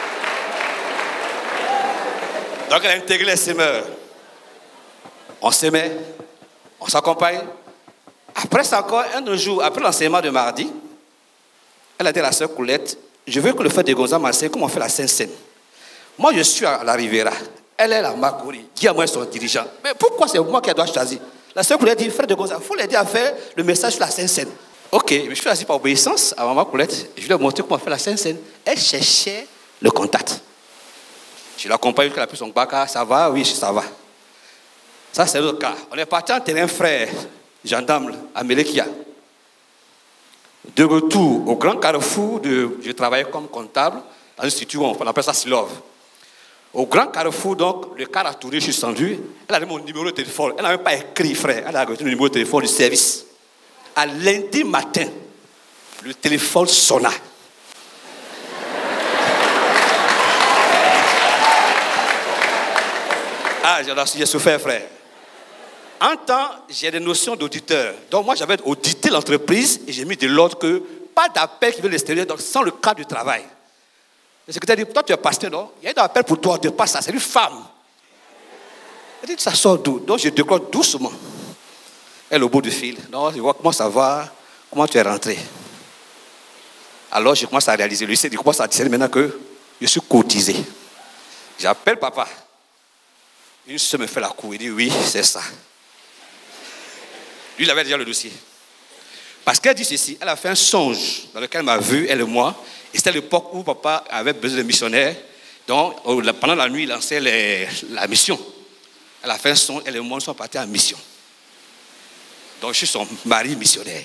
Donc, elle a intégré les sémeurs. On s'aimait, on s'accompagne. Après, c'est encore un jour, après l'enseignement de mardi, elle a dit à la sœur Coulette: je veux que le frère de Gonzague m'enseigne comment on fait la Sainte-Seine. Moi, je suis à la Riviera. Elle est à Makori. Dis à moi son dirigeant. Mais pourquoi c'est moi qui dois choisir? La sœur Coulette dit: frère de Gonzague, il faut l'aider à faire le message sur la Sainte-Seine. Ok, je suis assis par obéissance à maman Coulette. Je lui ai montré comment faire la Sainte-Seine. Elle cherchait le contact. Je l'accompagne jusqu'à la plus son bac. Ça va? Oui, ça va. Ça, c'est le cas. On est parti en terrain frère, gendarme, à Melekia. De retour au grand carrefour, de, je travaillais comme comptable dans un institut, on appelle ça Silov. Au grand carrefour, donc, le car a tourné, je suis descendu. Elle avait mon numéro de téléphone. Elle n'a même pas écrit, frère. Elle a regardé le numéro de téléphone du service. À lundi matin, le téléphone sonna. Ah, j'ai souffert, frère. En temps, j'ai des notions d'auditeur. Donc moi, j'avais audité l'entreprise et j'ai mis de l'ordre que pas d'appel qui vient de l'extérieur, donc sans le cadre du travail. Le secrétaire dit, toi tu es pasteur, non? Il y a un appel pour toi, tu pas ça, c'est une femme. Elle dit, ça sort d'où? Donc je décroche doucement. Elle au bout du fil. Non, je vois comment ça va, comment tu es rentré. Alors je commence à réaliser, lui, il commence à discerner maintenant que je suis cotisé. J'appelle papa. Une soeur me fait la cour, il dit, oui, c'est ça. Lui, il avait déjà le dossier. Parce qu'elle dit ceci, elle a fait un songe dans lequel elle m'a vu, elle et moi, et c'était l'époque où papa avait besoin de missionnaires. Donc, pendant la nuit, il lançait les, la mission. Elle a fait un songe, elle et moi, nous sommes partis en mission. Donc, je suis son mari missionnaire.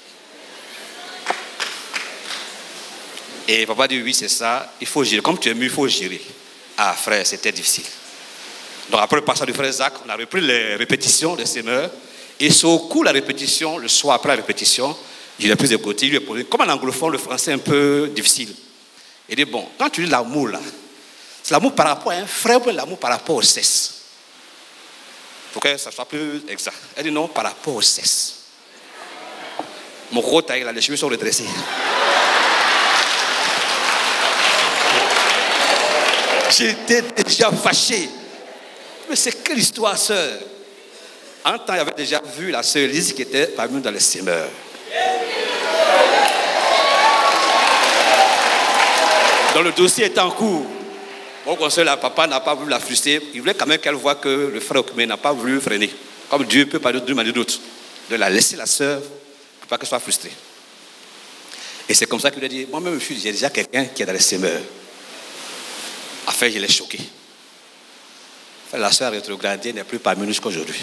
Et papa dit, oui, c'est ça, il faut gérer. Comme tu es mieux, il faut gérer. Ah, frère, c'était difficile. Donc, après le passage du frère Zach, on a repris les répétitions des semeurs. Et c'est au cours de la répétition, le soir après la répétition, je l'ai pris de côté, il lui ai posé, comme un anglophone, le français est un peu difficile. Il dit, bon, quand tu dis l'amour là, c'est l'amour par rapport à un frère ou l'amour par rapport au sexe? Il faut que ça soit plus exact. Elle dit non, par rapport au sexe. Mon gros taille là, les cheveux sont redressés. J'étais déjà fâché. Mais c'est quelle histoire, sœur? En temps, il avait déjà vu la sœur Lise qui était parmi nous dans les semeurs. Donc le dossier était en cours. Mon conseil, la papa n'a pas voulu la frustrer. Il voulait quand même qu'elle voie que le frère occupé n'a pas voulu freiner. Comme Dieu peut pas d'une manière d'autre. De la laisser la sœur pour pas qu'elle soit frustrée. Et c'est comme ça qu'il lui a dit, moi-même, j'ai déjà quelqu'un qui est dans les semeurs. Enfin, je l'ai choqué. Enfin, la sœur rétrogradée n'est plus parmi nous jusqu'à aujourd'hui.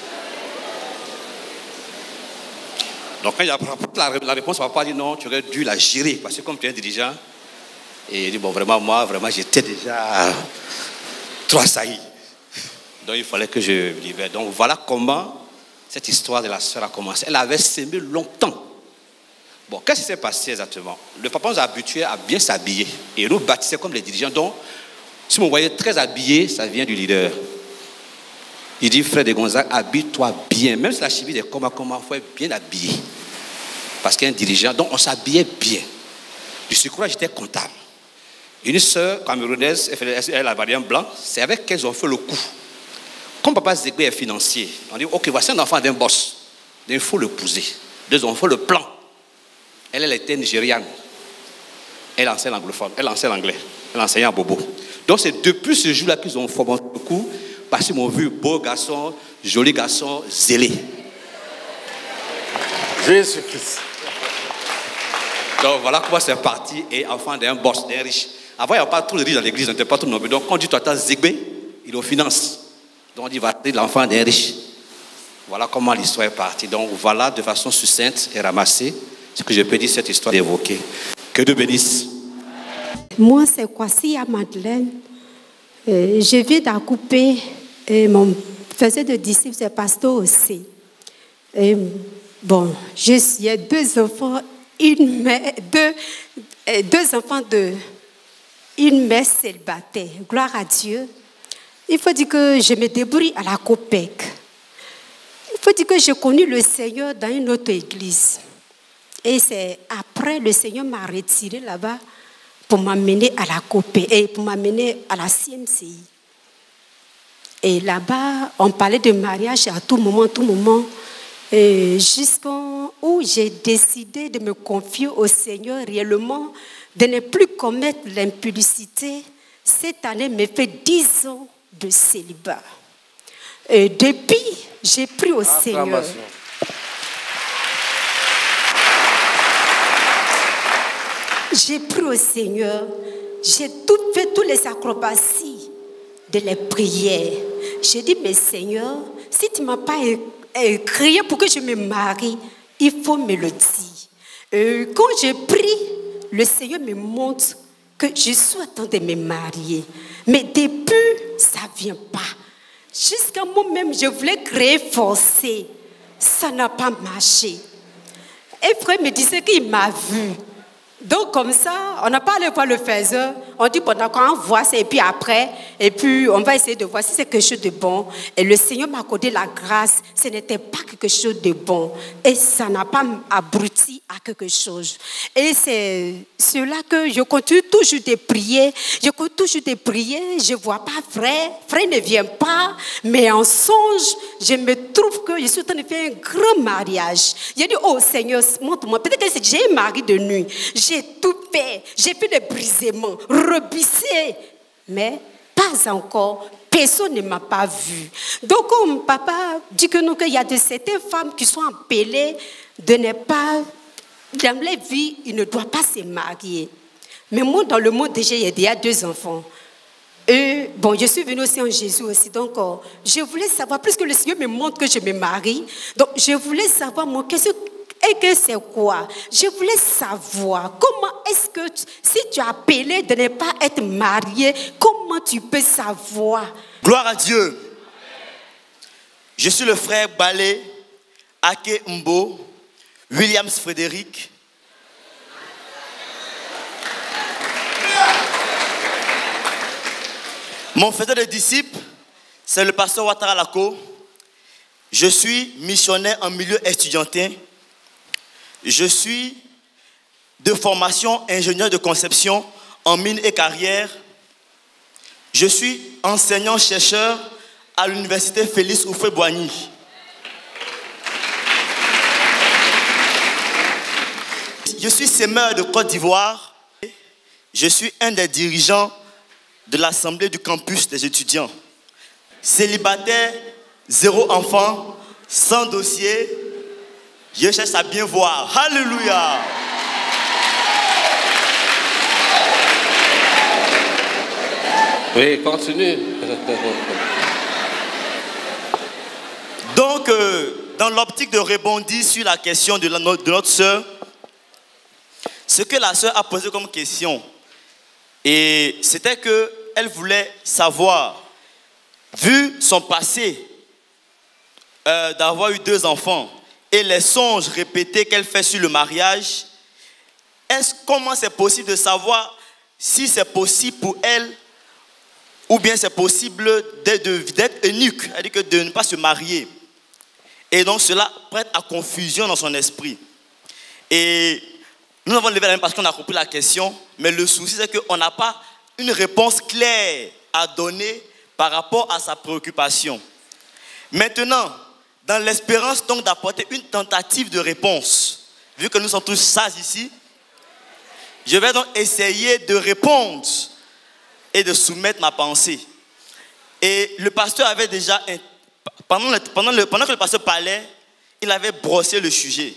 Donc quand il a la, la réponse, papa dit non, tu aurais dû la gérer. Parce que comme tu es dirigeant, et il dit bon vraiment moi, vraiment j'étais déjà trop assailli. Donc il fallait que je libère. Donc voilà comment cette histoire de la sœur a commencé. Elle avait sémé longtemps. Bon, qu'est-ce qui s'est passé exactement? Le papa nous a habitués à bien s'habiller. Et nous bâtissait comme les dirigeants. Donc si vous voyez très habillé, ça vient du leader. Il dit, frère de Gonzague, habille-toi bien. Même si la cheville est comme à comme, il faut être bien habillé. Parce qu'il y a un dirigeant, donc on s'habillait bien. Du surcroît, j'étais comptable. Une sœur camerounaise, elle avait un blanc, c'est avec qu'elles ont fait le coup. Comme papa Zégbé est financier, on dit, ok, voici un enfant d'un boss. Donc il faut l'épouser. Deux, on fait le plan. Elle, elle était nigériane. Elle enseigne l'anglophone, elle enseigne l'anglais. Elle enseignait à Bobo. Donc c'est depuis ce jour-là qu'ils ont formé le coup. Parce qu'ils m'ont vu beau garçon, joli garçon, zélé.
Jésus-Christ.
Donc voilà comment c'est parti. Et enfant d'un boss, d'un riche. Avant, il n'y avait pas tous les riches dans l'église, on n'était pas tous nombreux. Donc quand on dit toi, tu as Zégbé, il est aux finances. Donc on dit, va être l'enfant d'un riche. Voilà comment l'histoire est partie. Donc voilà, de façon succincte et ramassée, ce que je peux dire, cette histoire d'évoquer. Que Dieu bénisse.
Moi, c'est Kwasi à Madeleine. Euh, je viens d'accoupler. Et mon faisait de disciple, c'est pasteur aussi. Et bon, j'ai deux enfants, une mère, deux, deux enfants de une mère célibataire. Gloire à Dieu. Il faut dire que je me débrouille à la COPEC. Il faut dire que j'ai connu le Seigneur dans une autre église. Et c'est après le Seigneur m'a retiré là-bas pour m'amener à la COPEC et pour m'amener à la C M C I. Et là-bas, on parlait de mariage à tout moment, tout moment. Jusqu'au où j'ai décidé de me confier au Seigneur réellement, de ne plus commettre l'impudicité. Cette année me fait dix ans de célibat. Et depuis, j'ai pris au Seigneur. J'ai pris au Seigneur. J'ai tout fait, toutes les acrobaties de les prières. J'ai dit, mais Seigneur, si tu ne m'as pas crié pour que je me marie, il faut me le dire. Et quand j'ai pris, le Seigneur me montre que je suis en train de me marier. Mais depuis, ça ne vient pas. Jusqu'à moi-même, je voulais créer forcé. Ça n'a pas marché. Et frère me disait qu'il m'a vu. Donc comme ça, on n'a pas allé voir le faiseur. On dit pendant qu'on voit ça et puis après, et puis on va essayer de voir si c'est quelque chose de bon. Et le Seigneur m'a accordé la grâce. Ce n'était pas quelque chose de bon. Et ça n'a pas abruti à quelque chose. Et c'est cela que je continue toujours de prier. Je continue toujours de prier. Je ne vois pas frère. Frère ne vient pas. Mais en songe, je me trouve que je suis en train de faire un grand mariage. J'ai dit, oh Seigneur, montre-moi. Peut-être que j'ai un mari de nuit. J'ai tout fait, j'ai fait des brisements, rebissé, mais pas encore, personne ne m'a pas vu. Donc, comme papa dit que nous, qu'il y a de certaines femmes qui sont appelées de ne pas, dans leur vie, ils ne doivent pas se marier. Mais moi, dans le monde déjà, il y a déjà deux enfants. Et bon, je suis venue aussi en Jésus aussi, donc euh, je voulais savoir, plus que le Seigneur me montre que je me marie, donc je voulais savoir, moi, qu'est-ce que Et que c'est quoi? Je voulais savoir comment est-ce que tu, si tu as appelé de ne pas être marié, comment tu peux savoir?
Gloire à Dieu. Je suis le frère Balé Ake Mbo Williams Frédéric. Mon faiseur de disciples, c'est le pasteur Ouattara Lako. Je suis missionnaire en milieu estudiantin. Je suis de formation ingénieur de conception en mines et carrières. Je suis enseignant-chercheur à l'université Félix Houphouët-Boigny. Je suis sémeur de Côte d'Ivoire. Je suis un des dirigeants de l'Assemblée du campus des étudiants. Célibataire, zéro enfant, sans dossier. Je cherche à bien voir. Alléluia.
Oui, continue.
Donc, euh, dans l'optique de rebondir sur la question de, la, de notre sœur, ce que la sœur a posé comme question, et c'était qu'elle voulait savoir, vu son passé, euh, d'avoir eu deux enfants, et les songes répétés qu'elle fait sur le mariage, est-ce, comment c'est possible de savoir si c'est possible pour elle ou bien c'est possible d'être eunuque, c'est-à-dire que de ne pas se marier. Et donc cela prête à confusion dans son esprit. Et nous avons levé la main parce qu'on a compris la question, mais le souci c'est qu'on n'a pas une réponse claire à donner par rapport à sa préoccupation. Maintenant, dans l'espérance donc d'apporter une tentative de réponse, vu que nous sommes tous sages ici, je vais donc essayer de répondre et de soumettre ma pensée. Et le pasteur avait déjà, pendant, le, pendant, le, pendant que le pasteur parlait, il avait brossé le sujet.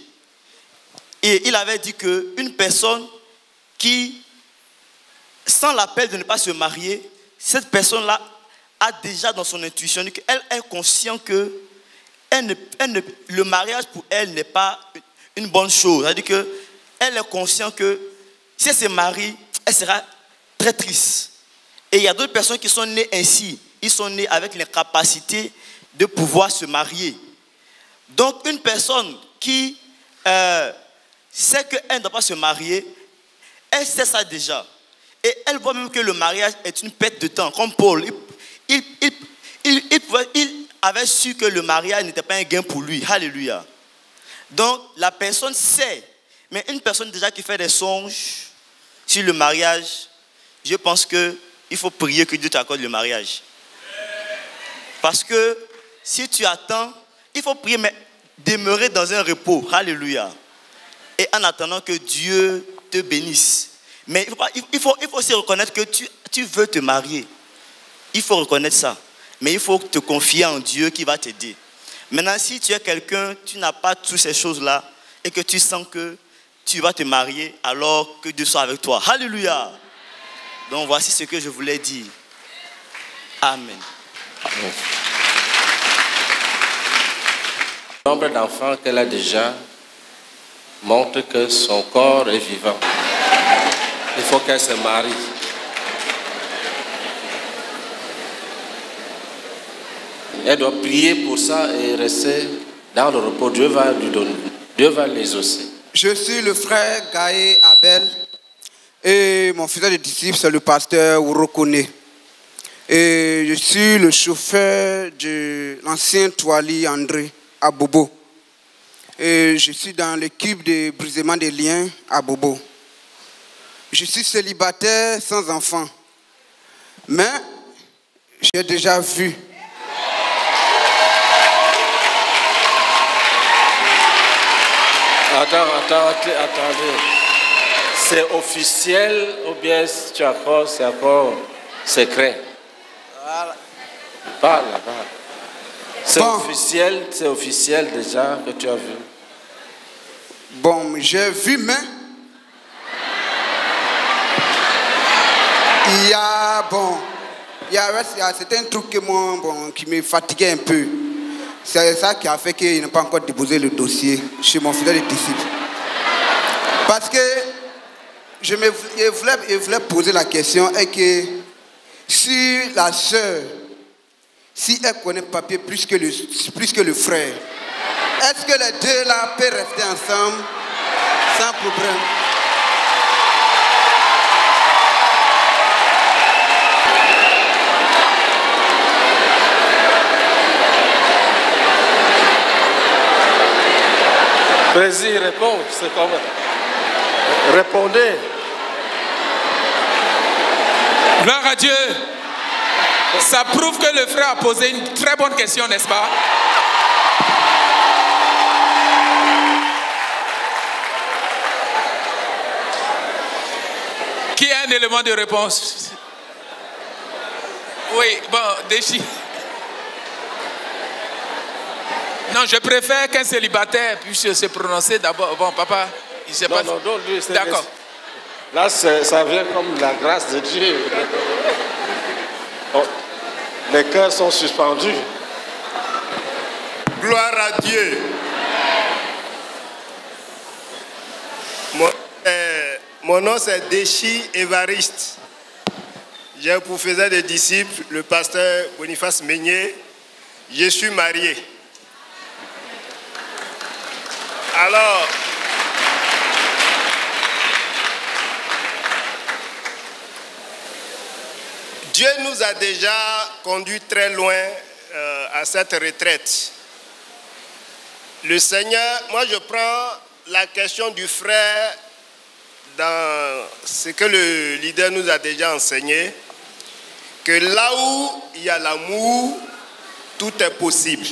Et il avait dit qu'une personne qui, sans l'appel de ne pas se marier, cette personne-là a déjà dans son intuition qu'elle est consciente que Elle ne, elle ne, le mariage pour elle n'est pas une bonne chose. C'est-à-dire qu'elle est consciente que si elle se marie, elle sera très triste. Et il y a d'autres personnes qui sont nées ainsi. Ils sont nés avec les capacités de pouvoir se marier. Donc une personne qui euh, sait qu'elle ne doit pas se marier, elle sait ça déjà. Et elle voit même que le mariage est une perte de temps. Comme Paul, il, il, il, il, il, pouvait, il avait su que le mariage n'était pas un gain pour lui. Alléluia. Donc la personne sait. Mais une personne déjà qui fait des songes sur le mariage, je pense qu'il faut prier que Dieu t'accorde le mariage. Parce que si tu attends, il faut prier, mais demeurer dans un repos. Alléluia. Et en attendant que Dieu te bénisse. Mais il faut, pas, il faut, il faut aussi reconnaître que tu, tu veux te marier. Il faut reconnaître ça. Mais il faut te confier en Dieu qui va t'aider. Maintenant, si tu es quelqu'un, tu n'as pas toutes ces choses-là et que tu sens que tu vas te marier, alors que Dieu soit avec toi. Alléluia. Donc voici ce que je voulais dire. Amen.
Le nombre d'enfants qu'elle a déjà montre que son corps est vivant. Il faut qu'elle se marie. Elle doit prier pour ça et rester dans le repos. Dieu va lui donner. Dieu va l'exaucer.
Je suis le frère Gaé Abel et mon fidèle de disciple, c'est le pasteur Urokone. Et je suis le chauffeur de l'ancien Toali André à Bobo. Et je suis dans l'équipe de brisement des liens à Bobo. Je suis célibataire sans enfant. Mais j'ai déjà vu.
Attends, attends, attendez. C'est officiel ou bien c'est encore, c'est encore secret?
Voilà.
Parle, parle. C'est
bon.
officiel, c'est officiel déjà que tu as vu.
Bon, j'ai vu, mais il y a, bon, il y a, c'était un truc que moi, bon, qui me fatiguait un peu. C'est ça qui a fait qu'il n'a pas encore déposé le dossier chez mon fidèle disciple. Parce que je, me, je, voulais, je voulais poser la question est que si la sœur, si elle connaît papier plus que le, plus que le frère, est-ce que les deux là peuvent rester ensemble sans problème?
Vas-y, réponds, c'est comme... Répondez.
Gloire à Dieu. Ça prouve que le frère a posé une très bonne question, n'est-ce pas? Qui a un élément de réponse? Oui, bon, Déchi. Non, je préfère qu'un célibataire puisse se prononcer d'abord. Bon, papa, il ne sait pas.
Non, non, lui, c'est...
D'accord.
Là, ça vient comme la grâce de Dieu. Oh, les cœurs sont suspendus.
Gloire à Dieu. Mon, euh, mon nom, c'est Déchi Évariste. J'ai pour faiseur de disciples le pasteur Boniface Meignet. Je suis marié. Alors, Dieu nous a déjà conduits très loin euh, à cette retraite. Le Seigneur, moi je prends la question du frère dans ce que le leader nous a déjà enseigné, que là où il y a l'amour, tout est possible.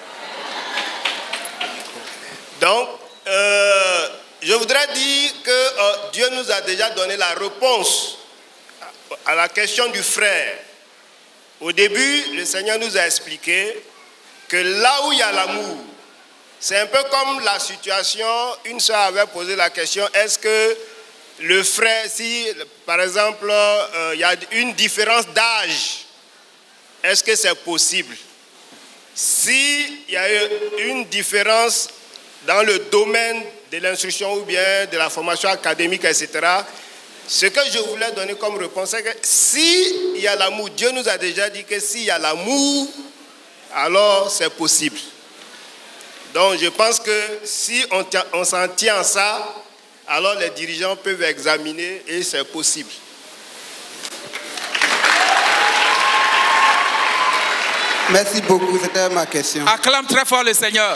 Donc, euh, je voudrais dire que euh, Dieu nous a déjà donné la réponse à la question du frère. Au début, le Seigneur nous a expliqué que là où il y a l'amour, c'est un peu comme la situation, une soeur avait posé la question, est-ce que le frère, si par exemple, euh, il y a une différence d'âge, est-ce que c'est possible? Si il y a une différence dans le domaine de l'instruction ou bien de la formation académique, et cetera, ce que je voulais donner comme réponse, c'est que s'il y a l'amour, Dieu nous a déjà dit que s'il y a l'amour, alors c'est possible. Donc je pense que si on, on s'en tient à ça, alors les dirigeants peuvent examiner et c'est possible.
Merci beaucoup, c'était ma question.
Acclame très fort le Seigneur.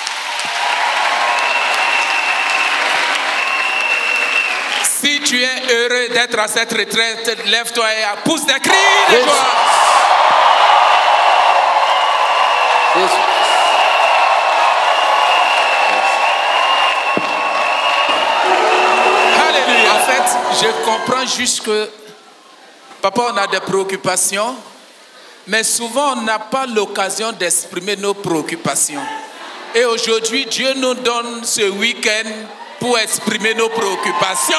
Si tu es heureux d'être à cette retraite, lève-toi et pousse des cris de joie. Alléluia. En fait, je comprends juste que, papa, on a des préoccupations, mais souvent on n'a pas l'occasion d'exprimer nos préoccupations. Et aujourd'hui, Dieu nous donne ce week-end pour exprimer nos préoccupations.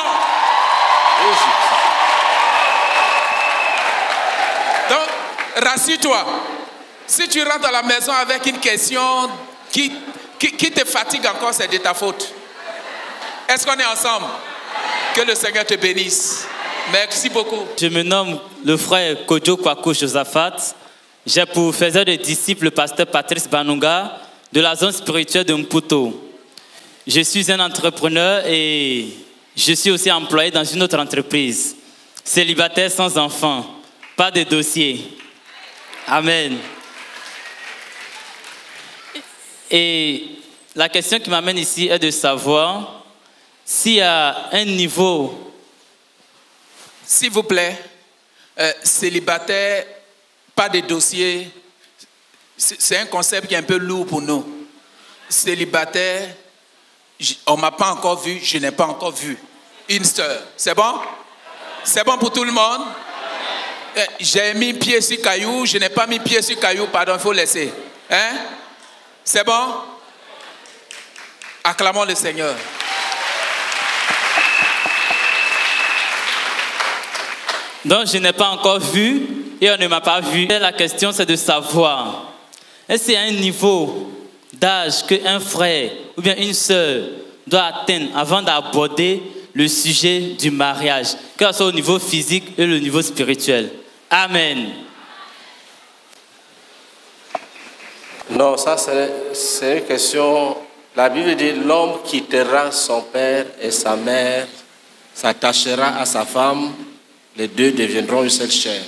Donc, rassure-toi. Si tu rentres à la maison avec une question qui, qui, qui te fatigue encore, c'est de ta faute. Est-ce qu'on est ensemble? Que le Seigneur te bénisse. Merci beaucoup.
Je me nomme le frère Kodjo Kwaku Josaphat. J'ai pour faiseur de disciple le pasteur Patrice Banunga de la zone spirituelle de Mputo. je suis un entrepreneur et je suis aussi employé dans une autre entreprise. Célibataire sans enfant, pas de dossier. Amen. Et la question qui m'amène ici est de savoir s'il y a un niveau.
S'il vous plaît, euh, célibataire, pas de dossier, c'est un concept qui est un peu lourd pour nous. Célibataire, on ne m'a pas encore vu, je n'ai pas encore vu. Une sœur, c'est bon? C'est bon pour tout le monde? J'ai mis pied sur caillou, je n'ai pas mis pied sur caillou, pardon, il faut laisser. Hein? C'est bon? Acclamons le Seigneur.
Donc je n'ai pas encore vu et on ne m'a pas vu. La question c'est de savoir, est-ce qu'il y a un niveau d'âge qu'un frère ou bien une sœur doit atteindre avant d'aborder le sujet du mariage, que ce soit au niveau physique et le niveau spirituel? Amen.
Non, ça c'est une question. La Bible dit l'homme quittera son père et sa mère, s'attachera à sa femme, les deux deviendront une seule chair.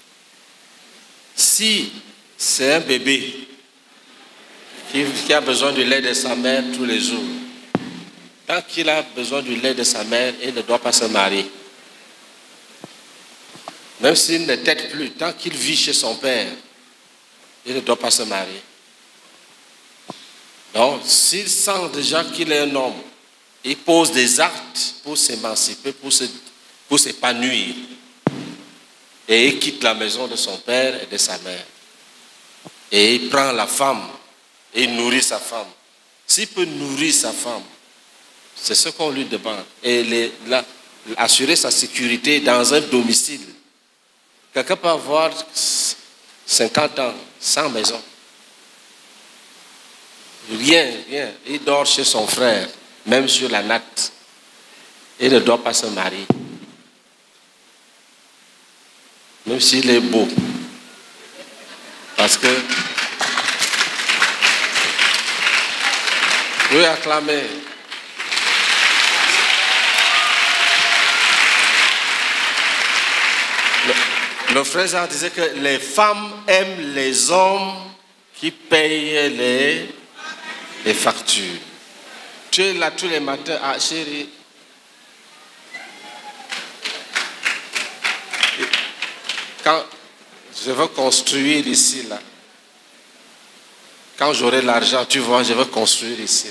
Si c'est un bébé qui, qui a besoin du lait de sa mère tous les jours, tant qu'il a besoin du lait de sa mère, il ne doit pas se marier. Même s'il ne tète plus, tant qu'il vit chez son père, il ne doit pas se marier. Donc, s'il sent déjà qu'il est un homme, il pose des actes pour s'émanciper, pour se, pour s'épanouir. Et il quitte la maison de son père et de sa mère. Et il prend la femme et il nourrit sa femme. S'il peut nourrir sa femme, c'est ce qu'on lui demande. Et les, la, assurer sa sécurité dans un domicile. Quelqu'un peut avoir cinquante ans sans maison. Rien, rien. Il dort chez son frère, même sur la natte. Il ne doit pas se marier. Même s'il est beau. Parce que... Oui, acclamer. Le, le frère Jean disait que les femmes aiment les hommes qui payent les, les factures. Tu es là tous les matins, ah chérie. Quand je veux construire ici, là, quand j'aurai l'argent, tu vois, je veux construire ici,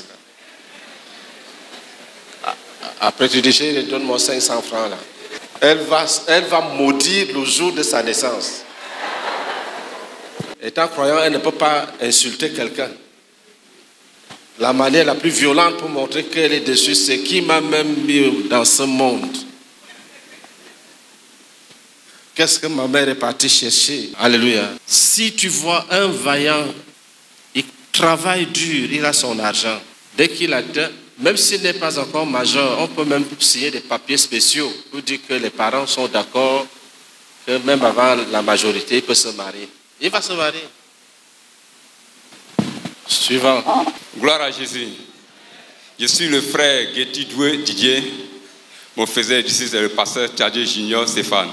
là. Après, tu dis, chérie, donne-moi cinq cents francs, là. Elle va, elle va maudire le jour de sa naissance. Étant croyant, elle ne peut pas insulter quelqu'un. La manière la plus violente pour montrer qu'elle est dessus, c'est qui m'a même mis dans ce monde. Qu'est-ce que ma mère est partie chercher? Alléluia. Si tu vois un vaillant, il travaille dur, il a son argent. Dès qu'il atteint, même s'il n'est pas encore majeur, on peut même signer des papiers spéciaux pour dire que les parents sont d'accord que même avant la majorité, il peut se marier. Il va se marier. Suivant.
Gloire à Jésus. Je suis le frère Getty Doué Didier. Mon frère d'ici, c'est le pasteur Tchadje Junior Stéphane.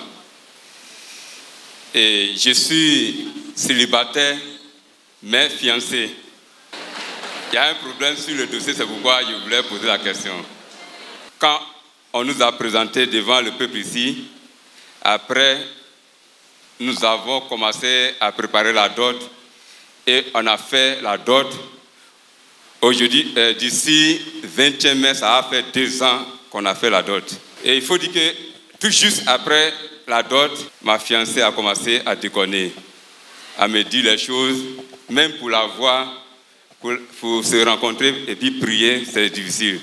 Et je suis célibataire, mais fiancé. Il y a un problème sur le dossier, c'est pourquoi je voulais poser la question. Quand on nous a présenté devant le peuple ici, après, nous avons commencé à préparer la dot et on a fait la dot. Aujourd'hui, euh, d'ici vingtième mai, ça a fait deux ans qu'on a fait la dot. Et il faut dire que tout juste après la dot, ma fiancée a commencé à déconner, à me dire les choses, même pour la voir, pour, pour se rencontrer et puis prier, c'est difficile.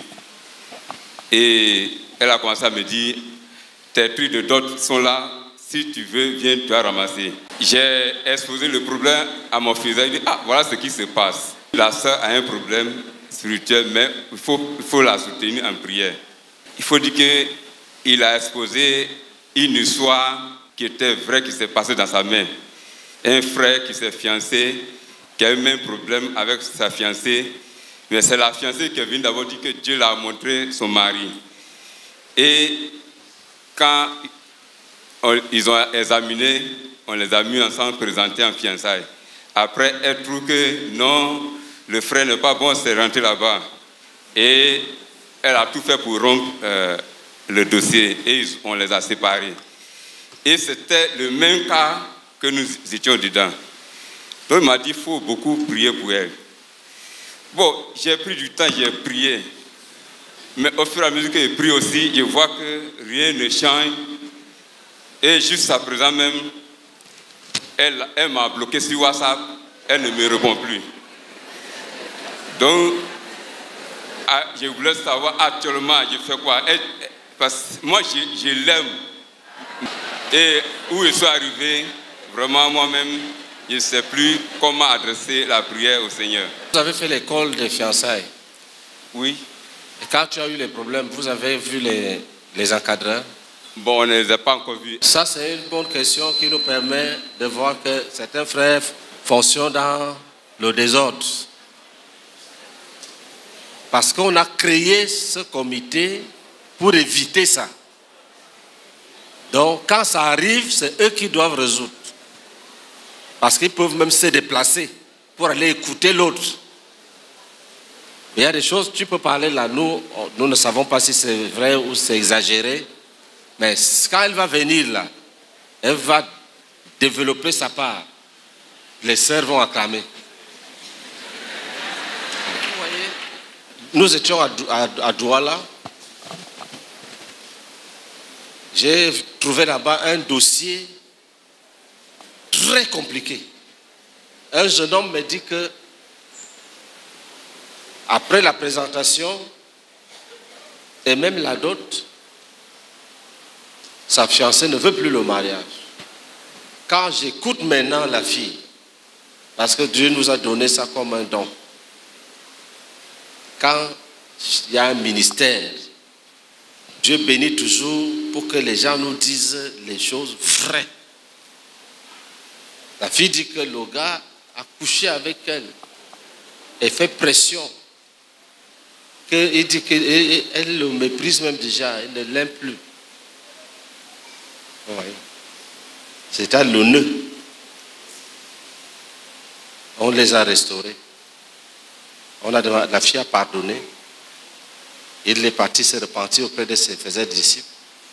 Et elle a commencé à me dire, tes trucs de dot sont là, si tu veux, viens, tu vas ramasser. J'ai exposé le problème à mon fils, il dit, ah, voilà ce qui se passe. La sœur a un problème spirituel, mais il faut, il faut la soutenir en prière. Il faut dire qu'il a exposé une histoire qui était vraie, qui s'est passée dans sa main. Un frère qui s'est fiancé, qui a eu le même problème avec sa fiancée, Mais c'est la fiancée qui vient d'abord dire que Dieu l'a montré son mari. Et quand on, ils ont examiné, on les a mis ensemble, présentés en fiançailles. Après, elle trouve que non, le frère n'est pas bon, c'est rentré là-bas. Et elle a tout fait pour rompre euh, le dossier et on les a séparés. Et c'était le même cas que nous étions dedans. Donc il m'a dit qu'il faut beaucoup prier pour elle. Bon, j'ai pris du temps, j'ai prié. Mais au fur et à mesure que je prie aussi, je vois que rien ne change. Et jusqu'à présent même, elle, elle m'a bloqué sur WhatsApp, elle ne me répond plus. Donc, je voulais savoir actuellement, je fais quoi? Elle, parce que moi, je, je l'aime. Et où je suis arrivé, vraiment moi-même, je ne sais plus comment adresser la prière au Seigneur.
Vous avez fait l'école des fiançailles?
Oui.
Et quand tu as eu les problèmes, vous avez vu les, les encadreurs?
Bon, on ne les a pas encore vus.
Ça, c'est une bonne question qui nous permet de voir que certains frères fonctionnent dans le désordre. Parce qu'on a créé ce comité pour éviter ça. Donc, quand ça arrive, c'est eux qui doivent résoudre. Parce qu'ils peuvent même se déplacer pour aller écouter l'autre. Il y a des choses, tu peux parler là, nous, nous ne savons pas si c'est vrai ou c'est exagéré. Mais quand elle va venir là, elle va développer sa part. Les sœurs vont acclamer. Nous étions à, à, à Douala. J'ai trouvé là-bas un dossier très compliqué. Un jeune homme me dit que après la présentation et même la dot, sa fiancée ne veut plus le mariage. Quand j'écoute maintenant la fille, parce que Dieu nous a donné ça comme un don, quand il y a un ministère, Dieu bénit toujours pour que les gens nous disent les choses vraies. La fille dit que le gars a couché avec elle et fait pression. Il dit qu'elle le méprise même déjà, elle ne l'aime plus. Oui. C'est à l'honneur. On les a restaurés. On a demandé, la fille a pardonné. Il est parti se repentir auprès de ses frères disciples.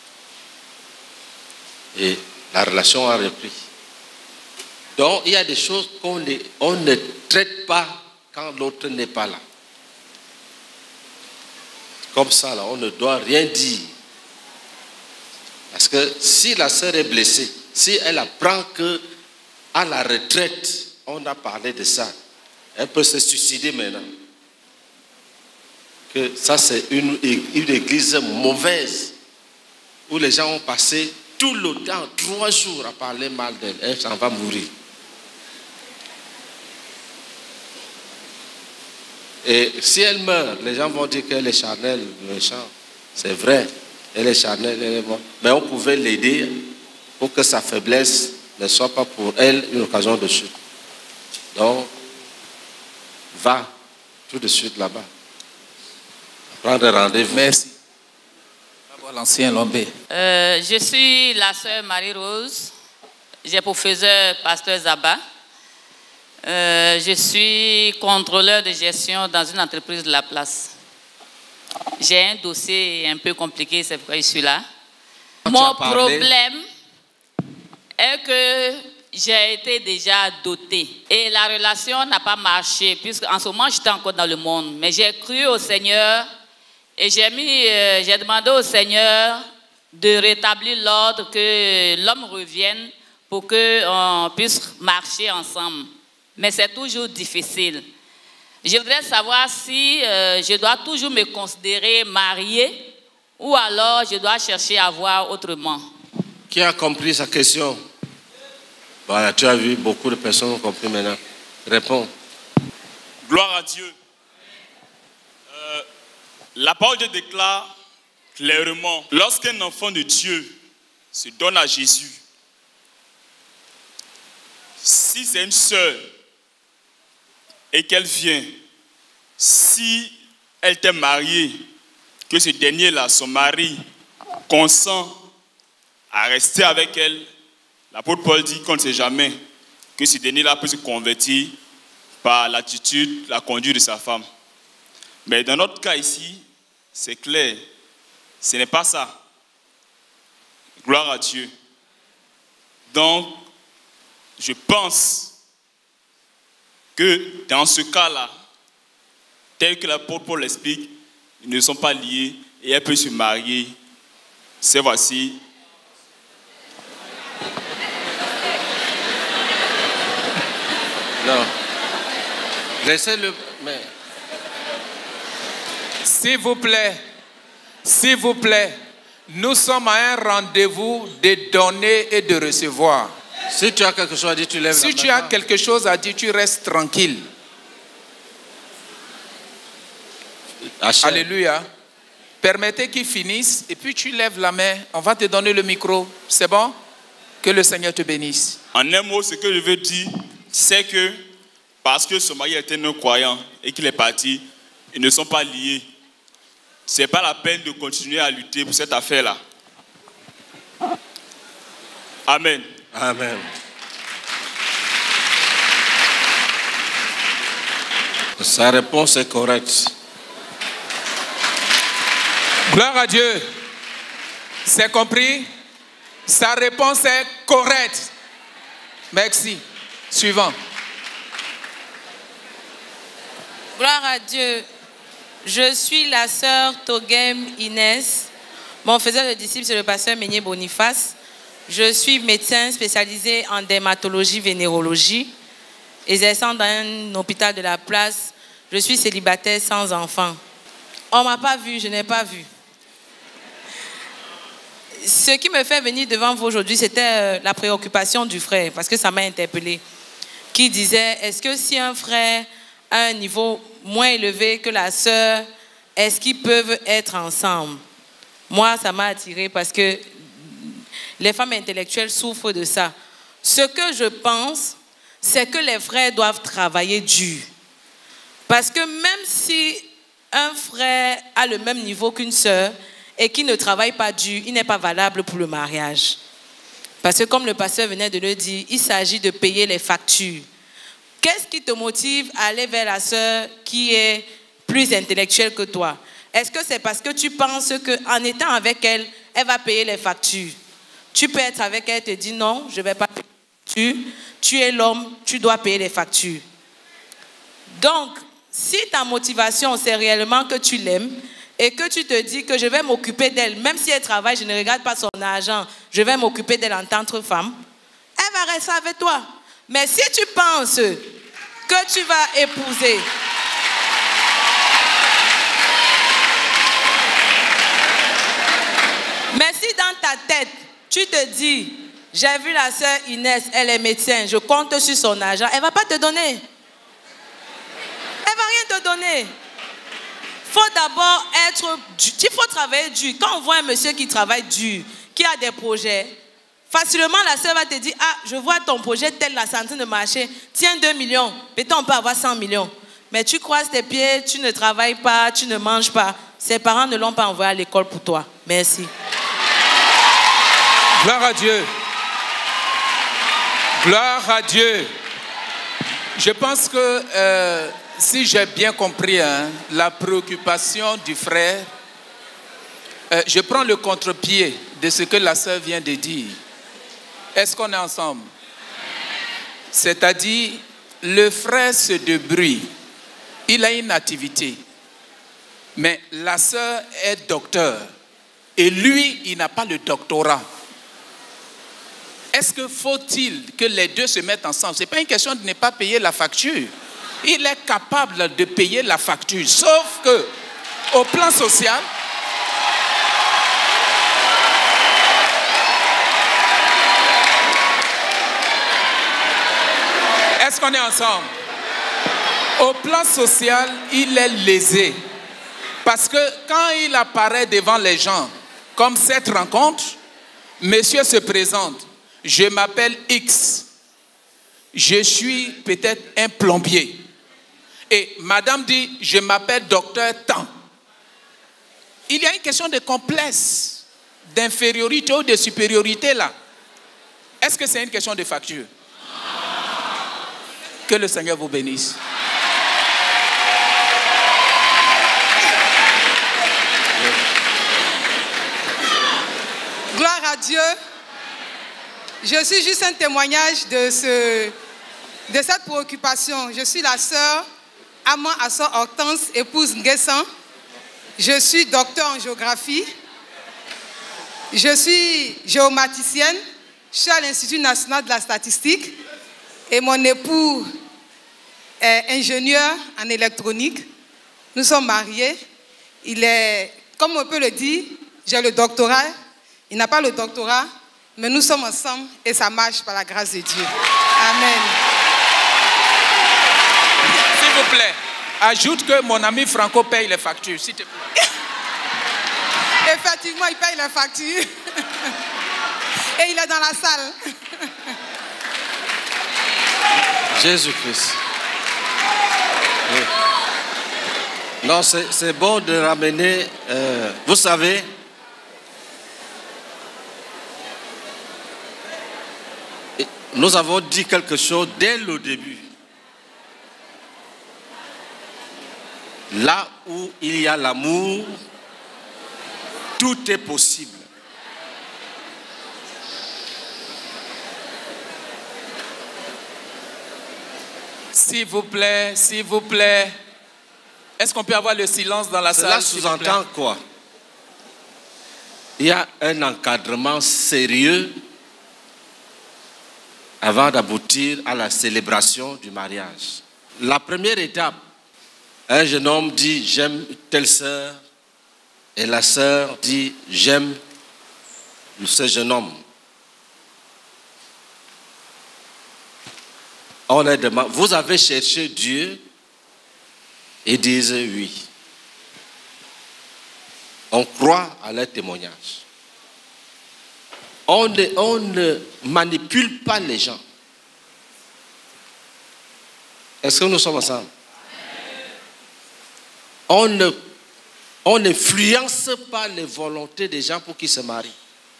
Et la relation a repris. Donc, il y a des choses qu'on on ne traite pas quand l'autre n'est pas là. Comme ça, là, on ne doit rien dire. Parce que si la sœur est blessée, si elle apprend qu'à la retraite, on a parlé de ça, elle peut se suicider maintenant. Que ça, c'est une, une église mauvaise, où les gens ont passé tout le temps, trois jours, à parler mal d'elle. Elle s'en va mourir. Et si elle meurt, les gens vont dire qu'elle est charnelle, méchante. C'est vrai, elle est charnelle, elle est morte. Mais on pouvait l'aider pour que sa faiblesse ne soit pas pour elle une occasion de chute. Donc, va tout de suite là-bas. Prendre rendez-vous.
Merci. L'ancien Lombé.
Euh, je suis la sœur Marie-Rose. J'ai pour faiseur pasteur Zaba. Euh, je suis contrôleur de gestion dans une entreprise de la place. J'ai un dossier un peu compliqué, c'est pourquoi je suis là. Mon problème est que j'ai été déjà dotée et la relation n'a pas marché puisque en ce moment j'étais encore dans le monde. Mais j'ai cru au Seigneur et j'ai mis, euh, j'ai demandé au Seigneur de rétablir l'ordre, que l'homme revienne pour qu'on puisse marcher ensemble. Mais c'est toujours difficile. Je voudrais savoir si euh, je dois toujours me considérer mariée ou alors je dois chercher à voir autrement.
Qui a compris sa question? Voilà, tu as vu, beaucoup de personnes ont compris maintenant. Réponds.
Gloire à Dieu. Euh, la parole de Dieu déclare clairement, lorsqu'un enfant de Dieu se donne à Jésus, si c'est une sœur et qu'elle vient si elle t'est mariée, que ce dernier-là, son mari, consent à rester avec elle, l'apôtre Paul dit qu'on ne sait jamais que ce dernier-là peut se convertir par l'attitude, la conduite de sa femme. Mais dans notre cas ici, c'est clair, ce n'est pas ça. Gloire à Dieu. Donc, je pense que dans ce cas-là, tel que l'apôtre Paul l'explique, ils ne sont pas liés et elle peut se marier. C'est voici.
Non. Laissez-le. Mais...
S'il vous plaît, s'il vous plaît, nous sommes à un rendez-vous de donner et de recevoir.
Si tu as quelque chose à dire, tu lèves la main.
Si tu as quelque chose à dire, tu restes tranquille.
Achève.
Alléluia. Permettez qu'il finisse et puis tu lèves la main. On va te donner le micro. C'est bon? Que le Seigneur te bénisse.
En un mot, ce que je veux dire, c'est que parce que son mari était non-croyant et qu'il est parti, ils ne sont pas liés. Ce n'est pas la peine de continuer à lutter pour cette affaire-là. Amen.
Amen. Sa réponse est correcte.
Gloire à Dieu. C'est compris? Sa réponse est correcte. Merci. Suivant.
Gloire à Dieu. Je suis la sœur Togem Inès. Mon faiseur de disciple, c'est le pasteur Meunier Boniface. Je suis médecin spécialisé en dermatologie, vénérologie, exerçant dans un hôpital de la place. Je suis célibataire sans enfant. On ne m'a pas vu, je n'ai pas vu. Ce qui me fait venir devant vous aujourd'hui, c'était la préoccupation du frère, parce que ça m'a interpellée, qui disait, est-ce que si un frère a un niveau moins élevé que la sœur, est-ce qu'ils peuvent être ensemble? Moi, ça m'a attirée parce que les femmes intellectuelles souffrent de ça. Ce que je pense, c'est que les frères doivent travailler dur. Parce que même si un frère a le même niveau qu'une sœur et qui ne travaille pas dur, il n'est pas valable pour le mariage. Parce que comme le pasteur venait de le dire, il s'agit de payer les factures. Qu'est-ce qui te motive à aller vers la sœur qui est plus intellectuelle que toi? Est-ce que c'est parce que tu penses qu'en étant avec elle, elle va payer les factures? Tu peux être avec elle et te dire non, je ne vais pas payer les factures. Tu es l'homme, tu dois payer les factures. Donc, si ta motivation, c'est réellement que tu l'aimes et que tu te dis que je vais m'occuper d'elle, même si elle travaille, je ne regarde pas son argent, je vais m'occuper d'elle en tant que femme, elle va rester avec toi. Mais si tu penses que tu vas épouser, mais si dans ta tête, tu te dis, j'ai vu la sœur Inès, elle est médecin, je compte sur son argent, elle ne va pas te donner. Elle ne va rien te donner. Il faut d'abord être, il faut travailler dur. Quand on voit un monsieur qui travaille dur, qui a des projets, facilement la sœur va te dire, ah, je vois ton projet tel, la santé de marché, tiens deux millions, peut-être on peut avoir cent millions. Mais tu croises tes pieds, tu ne travailles pas, tu ne manges pas. Ses parents ne l'ont pas envoyé à l'école pour toi. Merci.
Gloire à Dieu. Gloire à Dieu. Je pense que, euh, si j'ai bien compris, hein, la préoccupation du frère, euh, je prends le contre-pied de ce que la sœur vient de dire. Est-ce qu'on est ensemble? C'est-à-dire, le frère se débrouille. Il a une activité. Mais la sœur est docteur. Et lui, il n'a pas le doctorat. Est-ce que faut-il que les deux se mettent ensemble? Ce n'est pas une question de ne pas payer la facture. Il est capable de payer la facture. Sauf que, au plan social, est-ce qu'on est ensemble? Au plan social, il est lésé. Parce que quand il apparaît devant les gens, comme cette rencontre, monsieur se présente. Je m'appelle X. Je suis peut-être un plombier. Et madame dit, je m'appelle docteur Tant. Il y a une question de complexe, d'infériorité ou de supériorité là. Est-ce que c'est une question de facture? Que le Seigneur vous bénisse.
Gloire à Dieu. Je suis juste un témoignage de, ce, de cette préoccupation. Je suis la sœur Ama Assor Hortense, épouse Nguessan. Je suis docteur en géographie. Je suis géomaticienne. Je suis à l'Institut national de la statistique. Et mon époux est ingénieur en électronique. Nous sommes mariés. Il est, comme on peut le dire, j'ai le doctorat. Il n'a pas le doctorat, mais nous sommes ensemble et ça marche par la grâce de Dieu. Amen.
S'il vous plaît, ajoute que mon ami Franco paye les factures, s'il te plaît.
Effectivement, il paye les factures. Et il est dans la salle.
Jésus-Christ. Oui. Non, c'est bon de ramener... Euh, vous savez... Nous avons dit quelque chose dès le début. Là où il y a l'amour, tout est possible.
S'il vous plaît, s'il vous plaît. Est-ce qu'on peut avoir le silence dans la salle?
Cela sous-entend quoi? Il y a un encadrement sérieux avant d'aboutir à la célébration du mariage. La première étape, un jeune homme dit « j'aime telle sœur » et la sœur dit « j'aime ce jeune homme ». On est demandé, vous avez cherché Dieu? Ils disent oui. On croit à leur témoignage. On ne, on ne manipule pas les gens. Est-ce que nous sommes ensemble? On ne, on n'influence pas les volontés des gens pour qu'ils se marient.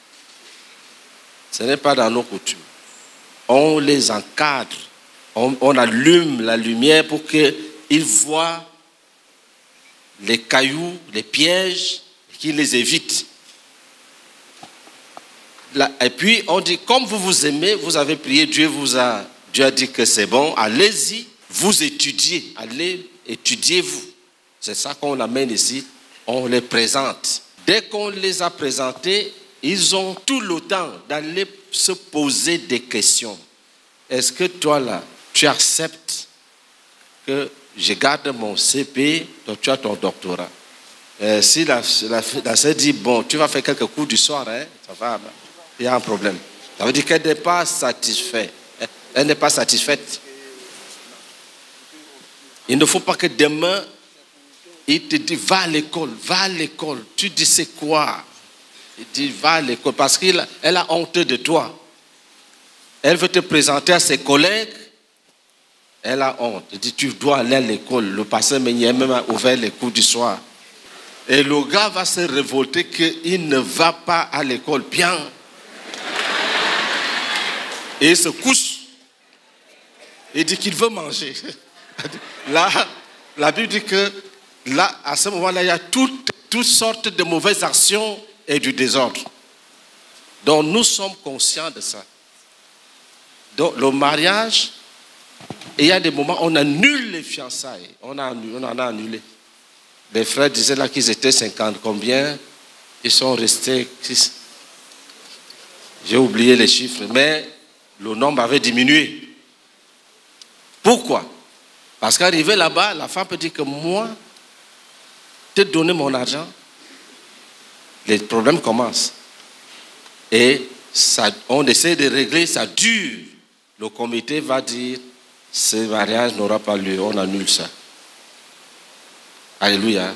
Ce n'est pas dans nos coutumes. On les encadre. On, on allume la lumière pour qu'ils voient les cailloux, les pièges, qu'ils les évitent. Et puis on dit, comme vous vous aimez, vous avez prié, Dieu vous a, Dieu a dit que c'est bon, allez-y, vous étudiez, allez, étudiez-vous. C'est ça qu'on amène ici, on les présente. Dès qu'on les a présentés, ils ont tout le temps d'aller se poser des questions. Est-ce que toi là, tu acceptes que je garde mon C P, donc tu as ton doctorat? Euh, si la, la, la sœur dit, bon, tu vas faire quelques cours du soir, hein, ça va, il y a un problème. Ça veut dire qu'elle n'est pas satisfaite. Elle n'est pas satisfaite. Il ne faut pas que demain, il te dit, va à l'école, va à l'école. Tu dis, c'est quoi? Il dit, va à l'école, parce qu'elle a honte de toi. Elle veut te présenter à ses collègues. Elle a honte. Il dit, tu dois aller à l'école. Le pasteur Meunier même a ouvert les cours du soir. Et le gars va se révolter qu'il ne va pas à l'école. Bien. Et il se couche. Il dit qu'il veut manger. Là, la Bible dit que là, à ce moment-là, il y a toutes, toutes sortes de mauvaises actions et du désordre. Donc nous sommes conscients de ça. Donc le mariage, il y a des moments où on annule les fiançailles. On, a, on en a annulé. Les frères disaient là qu'ils étaient cinquante combien? Ils sont restés six. J'ai oublié les chiffres, mais le nombre avait diminué. Pourquoi? Parce qu'arrivé là-bas, la femme peut dire que moi, te donner mon argent, les problèmes commencent. Et ça, on essaie de régler, ça dure. Le comité va dire, ce mariage n'aura pas lieu, on annule ça. Alléluia.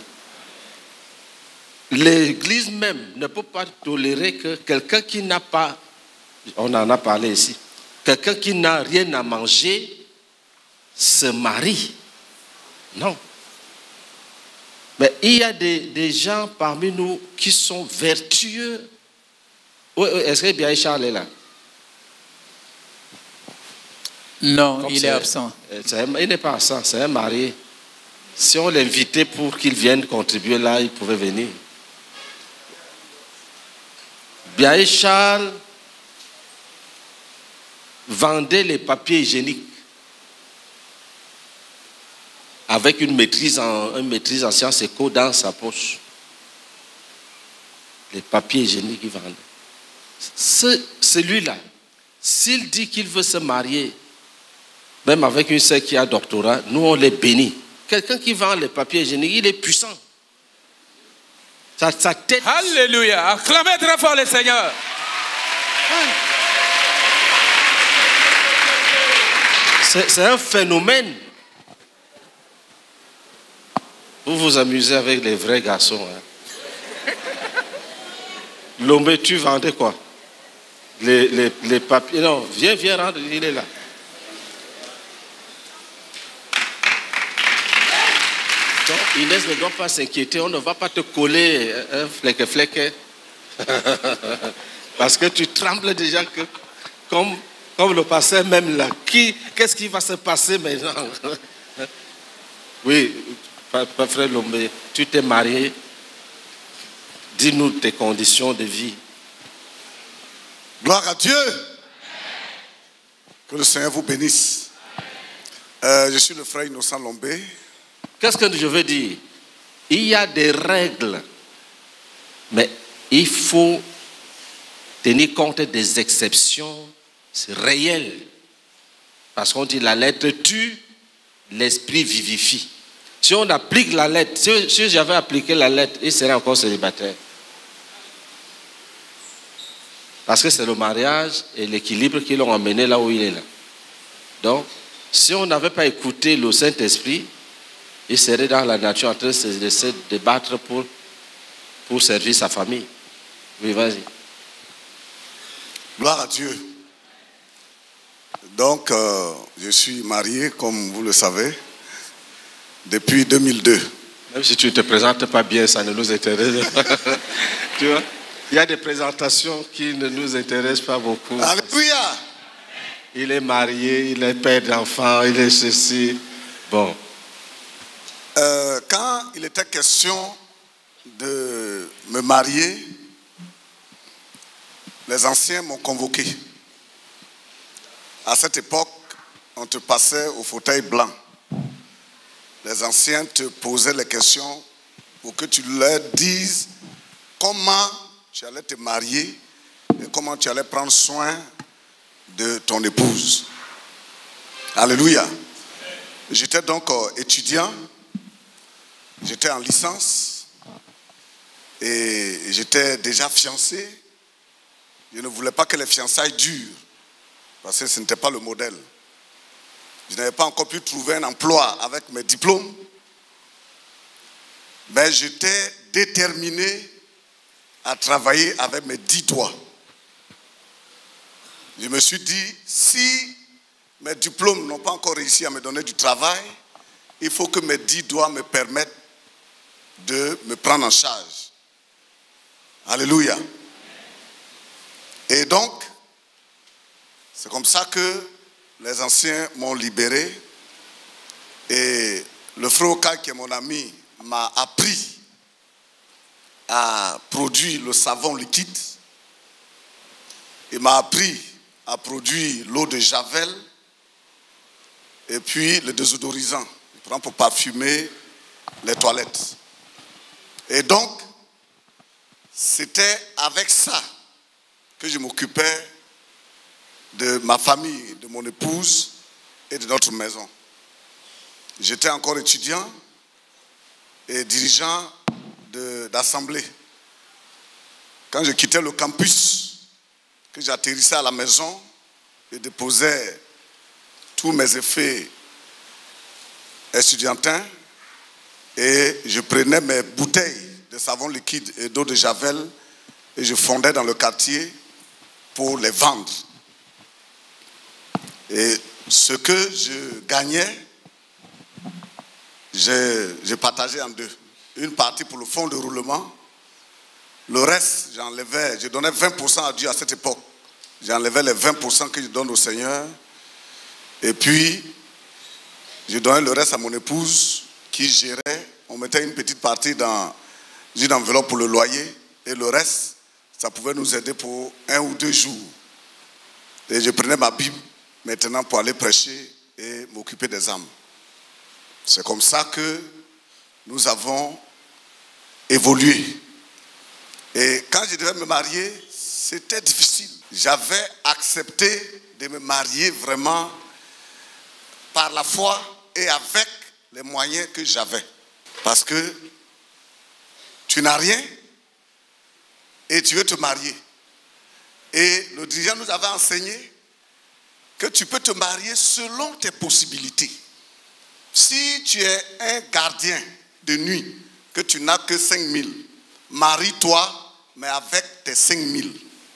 L'Église même ne peut pas tolérer que quelqu'un qui n'a pas, on en a parlé ici, quelqu'un qui n'a rien à manger se marie. Non. Mais il y a des, des gens parmi nous qui sont vertueux. Oui, oui, est-ce que bien Charles est là?
Non,
Comme
il est,
c'est-
absent.
c'est un- il n'est pas absent, c'est un marié. Si on l'invitait pour qu'il vienne contribuer là, il pouvait venir. Bien Charles vendait les papiers hygiéniques avec une maîtrise en, une maîtrise en sciences éco dans sa poche. Les papiers hygiéniques qu'il vendait. Ce- Celui-là, s'il dit qu'il veut se marier, même avec une sœur qui a doctorat, nous on les bénit. Quelqu'un qui vend les papiers hygiéniques, il est puissant. Sa, sa tête.
Alléluia. Acclamez très fort le Seigneur.
C'est c'est un phénomène. Vous vous amusez avec les vrais garçons. Hein. Lombe, tu vendais quoi? Les, les, les papiers. Non, viens, viens rendre, il est là. Donc, Inès ne doit pas s'inquiéter, on ne va pas te coller un fleque-fleque. Parce que tu trembles déjà que, comme, comme le pasteur même là, qui, qu'est-ce qui va se passer maintenant? Oui, frère Lombe, tu t'es marié, dis-nous tes conditions de vie.
Gloire à Dieu. Que le Seigneur vous bénisse. Euh, je suis le frère Innocent Lombé.
Qu'est-ce que je veux dire? Il y a des règles, mais il faut tenir compte des exceptions réelles. Parce qu'on dit la lettre tue, l'esprit vivifie. Si on applique la lettre, si, si j'avais appliqué la lettre, il serait encore célibataire. Parce que c'est le mariage et l'équilibre qui l'ont emmené là où il est là. Donc, si on n'avait pas écouté le Saint-Esprit, il serait dans la nature en train de se débattre pour, pour servir sa famille. Oui, vas-y.
Gloire à Dieu. Donc, euh, je suis marié, comme vous le savez, depuis deux mille deux.
Même si tu ne te présentes pas bien, ça ne nous intéresse pas. Tu vois? Il y a des présentations qui ne nous intéressent pas beaucoup.
Alléluia!
Il est marié, il est père d'enfants, il est ceci. Bon.
Euh, quand il était question de me marier, les anciens m'ont convoqué. À cette époque, on te passait au fauteuil blanc. Les anciens te posaient les questions pour que tu leur dises comment tu allais te marier et comment tu allais prendre soin de ton épouse. Alléluia. J'étais donc euh, étudiant, j'étais en licence et j'étais déjà fiancé. Je ne voulais pas que les fiançailles durent parce que ce n'était pas le modèle. Je n'avais pas encore pu trouver un emploi avec mes diplômes, mais j'étais déterminé à travailler avec mes dix doigts. Je me suis dit, si mes diplômes n'ont pas encore réussi à me donner du travail, il faut que mes dix doigts me permettent de me prendre en charge. Alléluia. Et donc, c'est comme ça que les anciens m'ont libéré. Et le frère Oka, qui est mon ami, m'a appris à produire le savon liquide. Il m'a appris à produire l'eau de Javel et puis le désodorisant. Il prend pour parfumer les toilettes. Et donc, c'était avec ça que je m'occupais de ma famille, de mon épouse et de notre maison. J'étais encore étudiant et dirigeant d'assemblée. Quand je quittais le campus, que j'atterrissais à la maison et déposais tous mes effets estudiantins et je prenais mes bouteilles de savon liquide et d'eau de Javel et je fondais dans le quartier pour les vendre. Et ce que je gagnais, j'ai partagé en deux. Une partie pour le fonds de roulement. Le reste, j'enlevais, je donnais vingt pour cent à Dieu à cette époque. J'enlevais les vingt pour cent que je donne au Seigneur. Et puis, je donnais le reste à mon épouse qui gérait. On mettait une petite partie dans une enveloppe pour le loyer. Et le reste, ça pouvait nous aider pour un ou deux jours. Et je prenais ma Bible maintenant pour aller prêcher et m'occuper des âmes. C'est comme ça que nous avons évolué. Et quand je devais me marier, c'était difficile. J'avais accepté de me marier vraiment par la foi et avec les moyens que j'avais. Parce que tu n'as rien et tu veux te marier. Et le dirigeant nous avait enseigné que tu peux te marier selon tes possibilités. Si tu es un gardien de nuit, que tu n'as que cinq mille, marie-toi, mais avec tes cinq mille.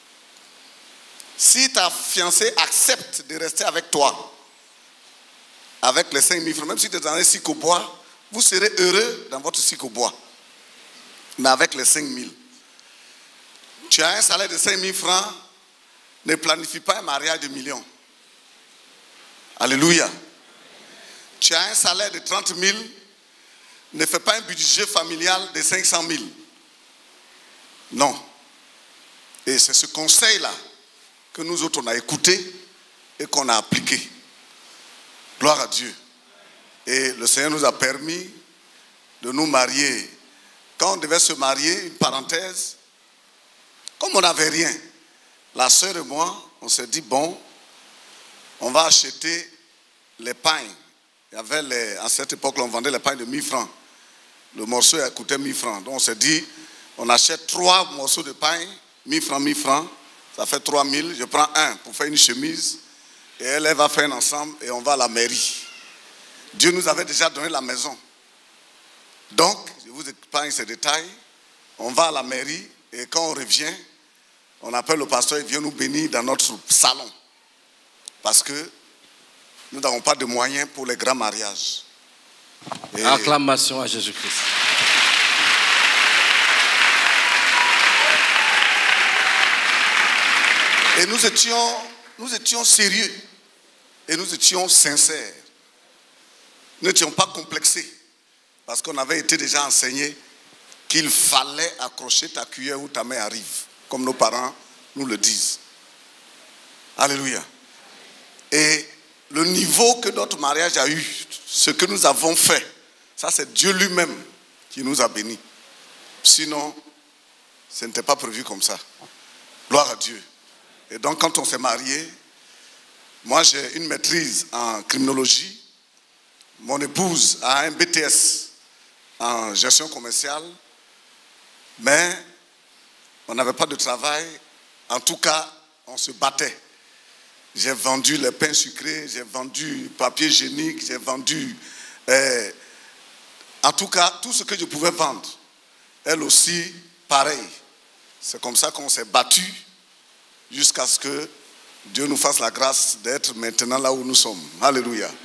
Si ta fiancée accepte de rester avec toi, avec les cinq mille francs, même si tu es dans un cycle au bois, vous serez heureux dans votre cycle au bois. Mais avec les cinq mille. Tu as un salaire de cinq mille francs, ne planifie pas un mariage de millions. Alléluia. Tu as un salaire de trente mille, ne fais pas un budget familial de cinq cent mille. Non. Et c'est ce conseil-là que nous autres on a écouté et qu'on a appliqué. Gloire à Dieu. Et le Seigneur nous a permis de nous marier. Quand on devait se marier, une parenthèse, comme on n'avait rien, la sœur et moi, on s'est dit, bon, on va acheter les pains. Il y avait les, à cette époque, on vendait les pains de mille francs. Le morceau coûtait mille francs. Donc on s'est dit, on achète trois morceaux de pain, mille francs, mille francs. Ça fait trois mille. Je prends un pour faire une chemise. Et elle, elle va faire un ensemble et on va à la mairie. Dieu nous avait déjà donné la maison. Donc, je vous épargne ces détails. On va à la mairie et quand on revient, on appelle le pasteur, il vient nous bénir dans notre salon. Parce que nous n'avons pas de moyens pour les grands mariages. Et
acclamation à Jésus-Christ.
Et nous étions, nous étions sérieux. Et nous étions sincères. Nous n'étions pas complexés. Parce qu'on avait été déjà enseigné qu'il fallait accrocher ta cuillère où ta main arrive. Comme nos parents nous le disent. Alléluia. Et le niveau que notre mariage a eu, ce que nous avons fait, ça c'est Dieu lui-même qui nous a bénis. Sinon, ce n'était pas prévu comme ça. Gloire à Dieu. Et donc quand on s'est marié, moi j'ai une maîtrise en criminologie. Mon épouse a un B T S en gestion commerciale. Mais on n'avait pas de travail. En tout cas, on se battait. J'ai vendu les pains sucrés, j'ai vendu papier hygiénique, j'ai vendu... Euh, en tout cas, tout ce que je pouvais vendre. Elle aussi, pareil. C'est comme ça qu'on s'est battu jusqu'à ce que Dieu nous fasse la grâce d'être maintenant là où nous sommes. Alléluia.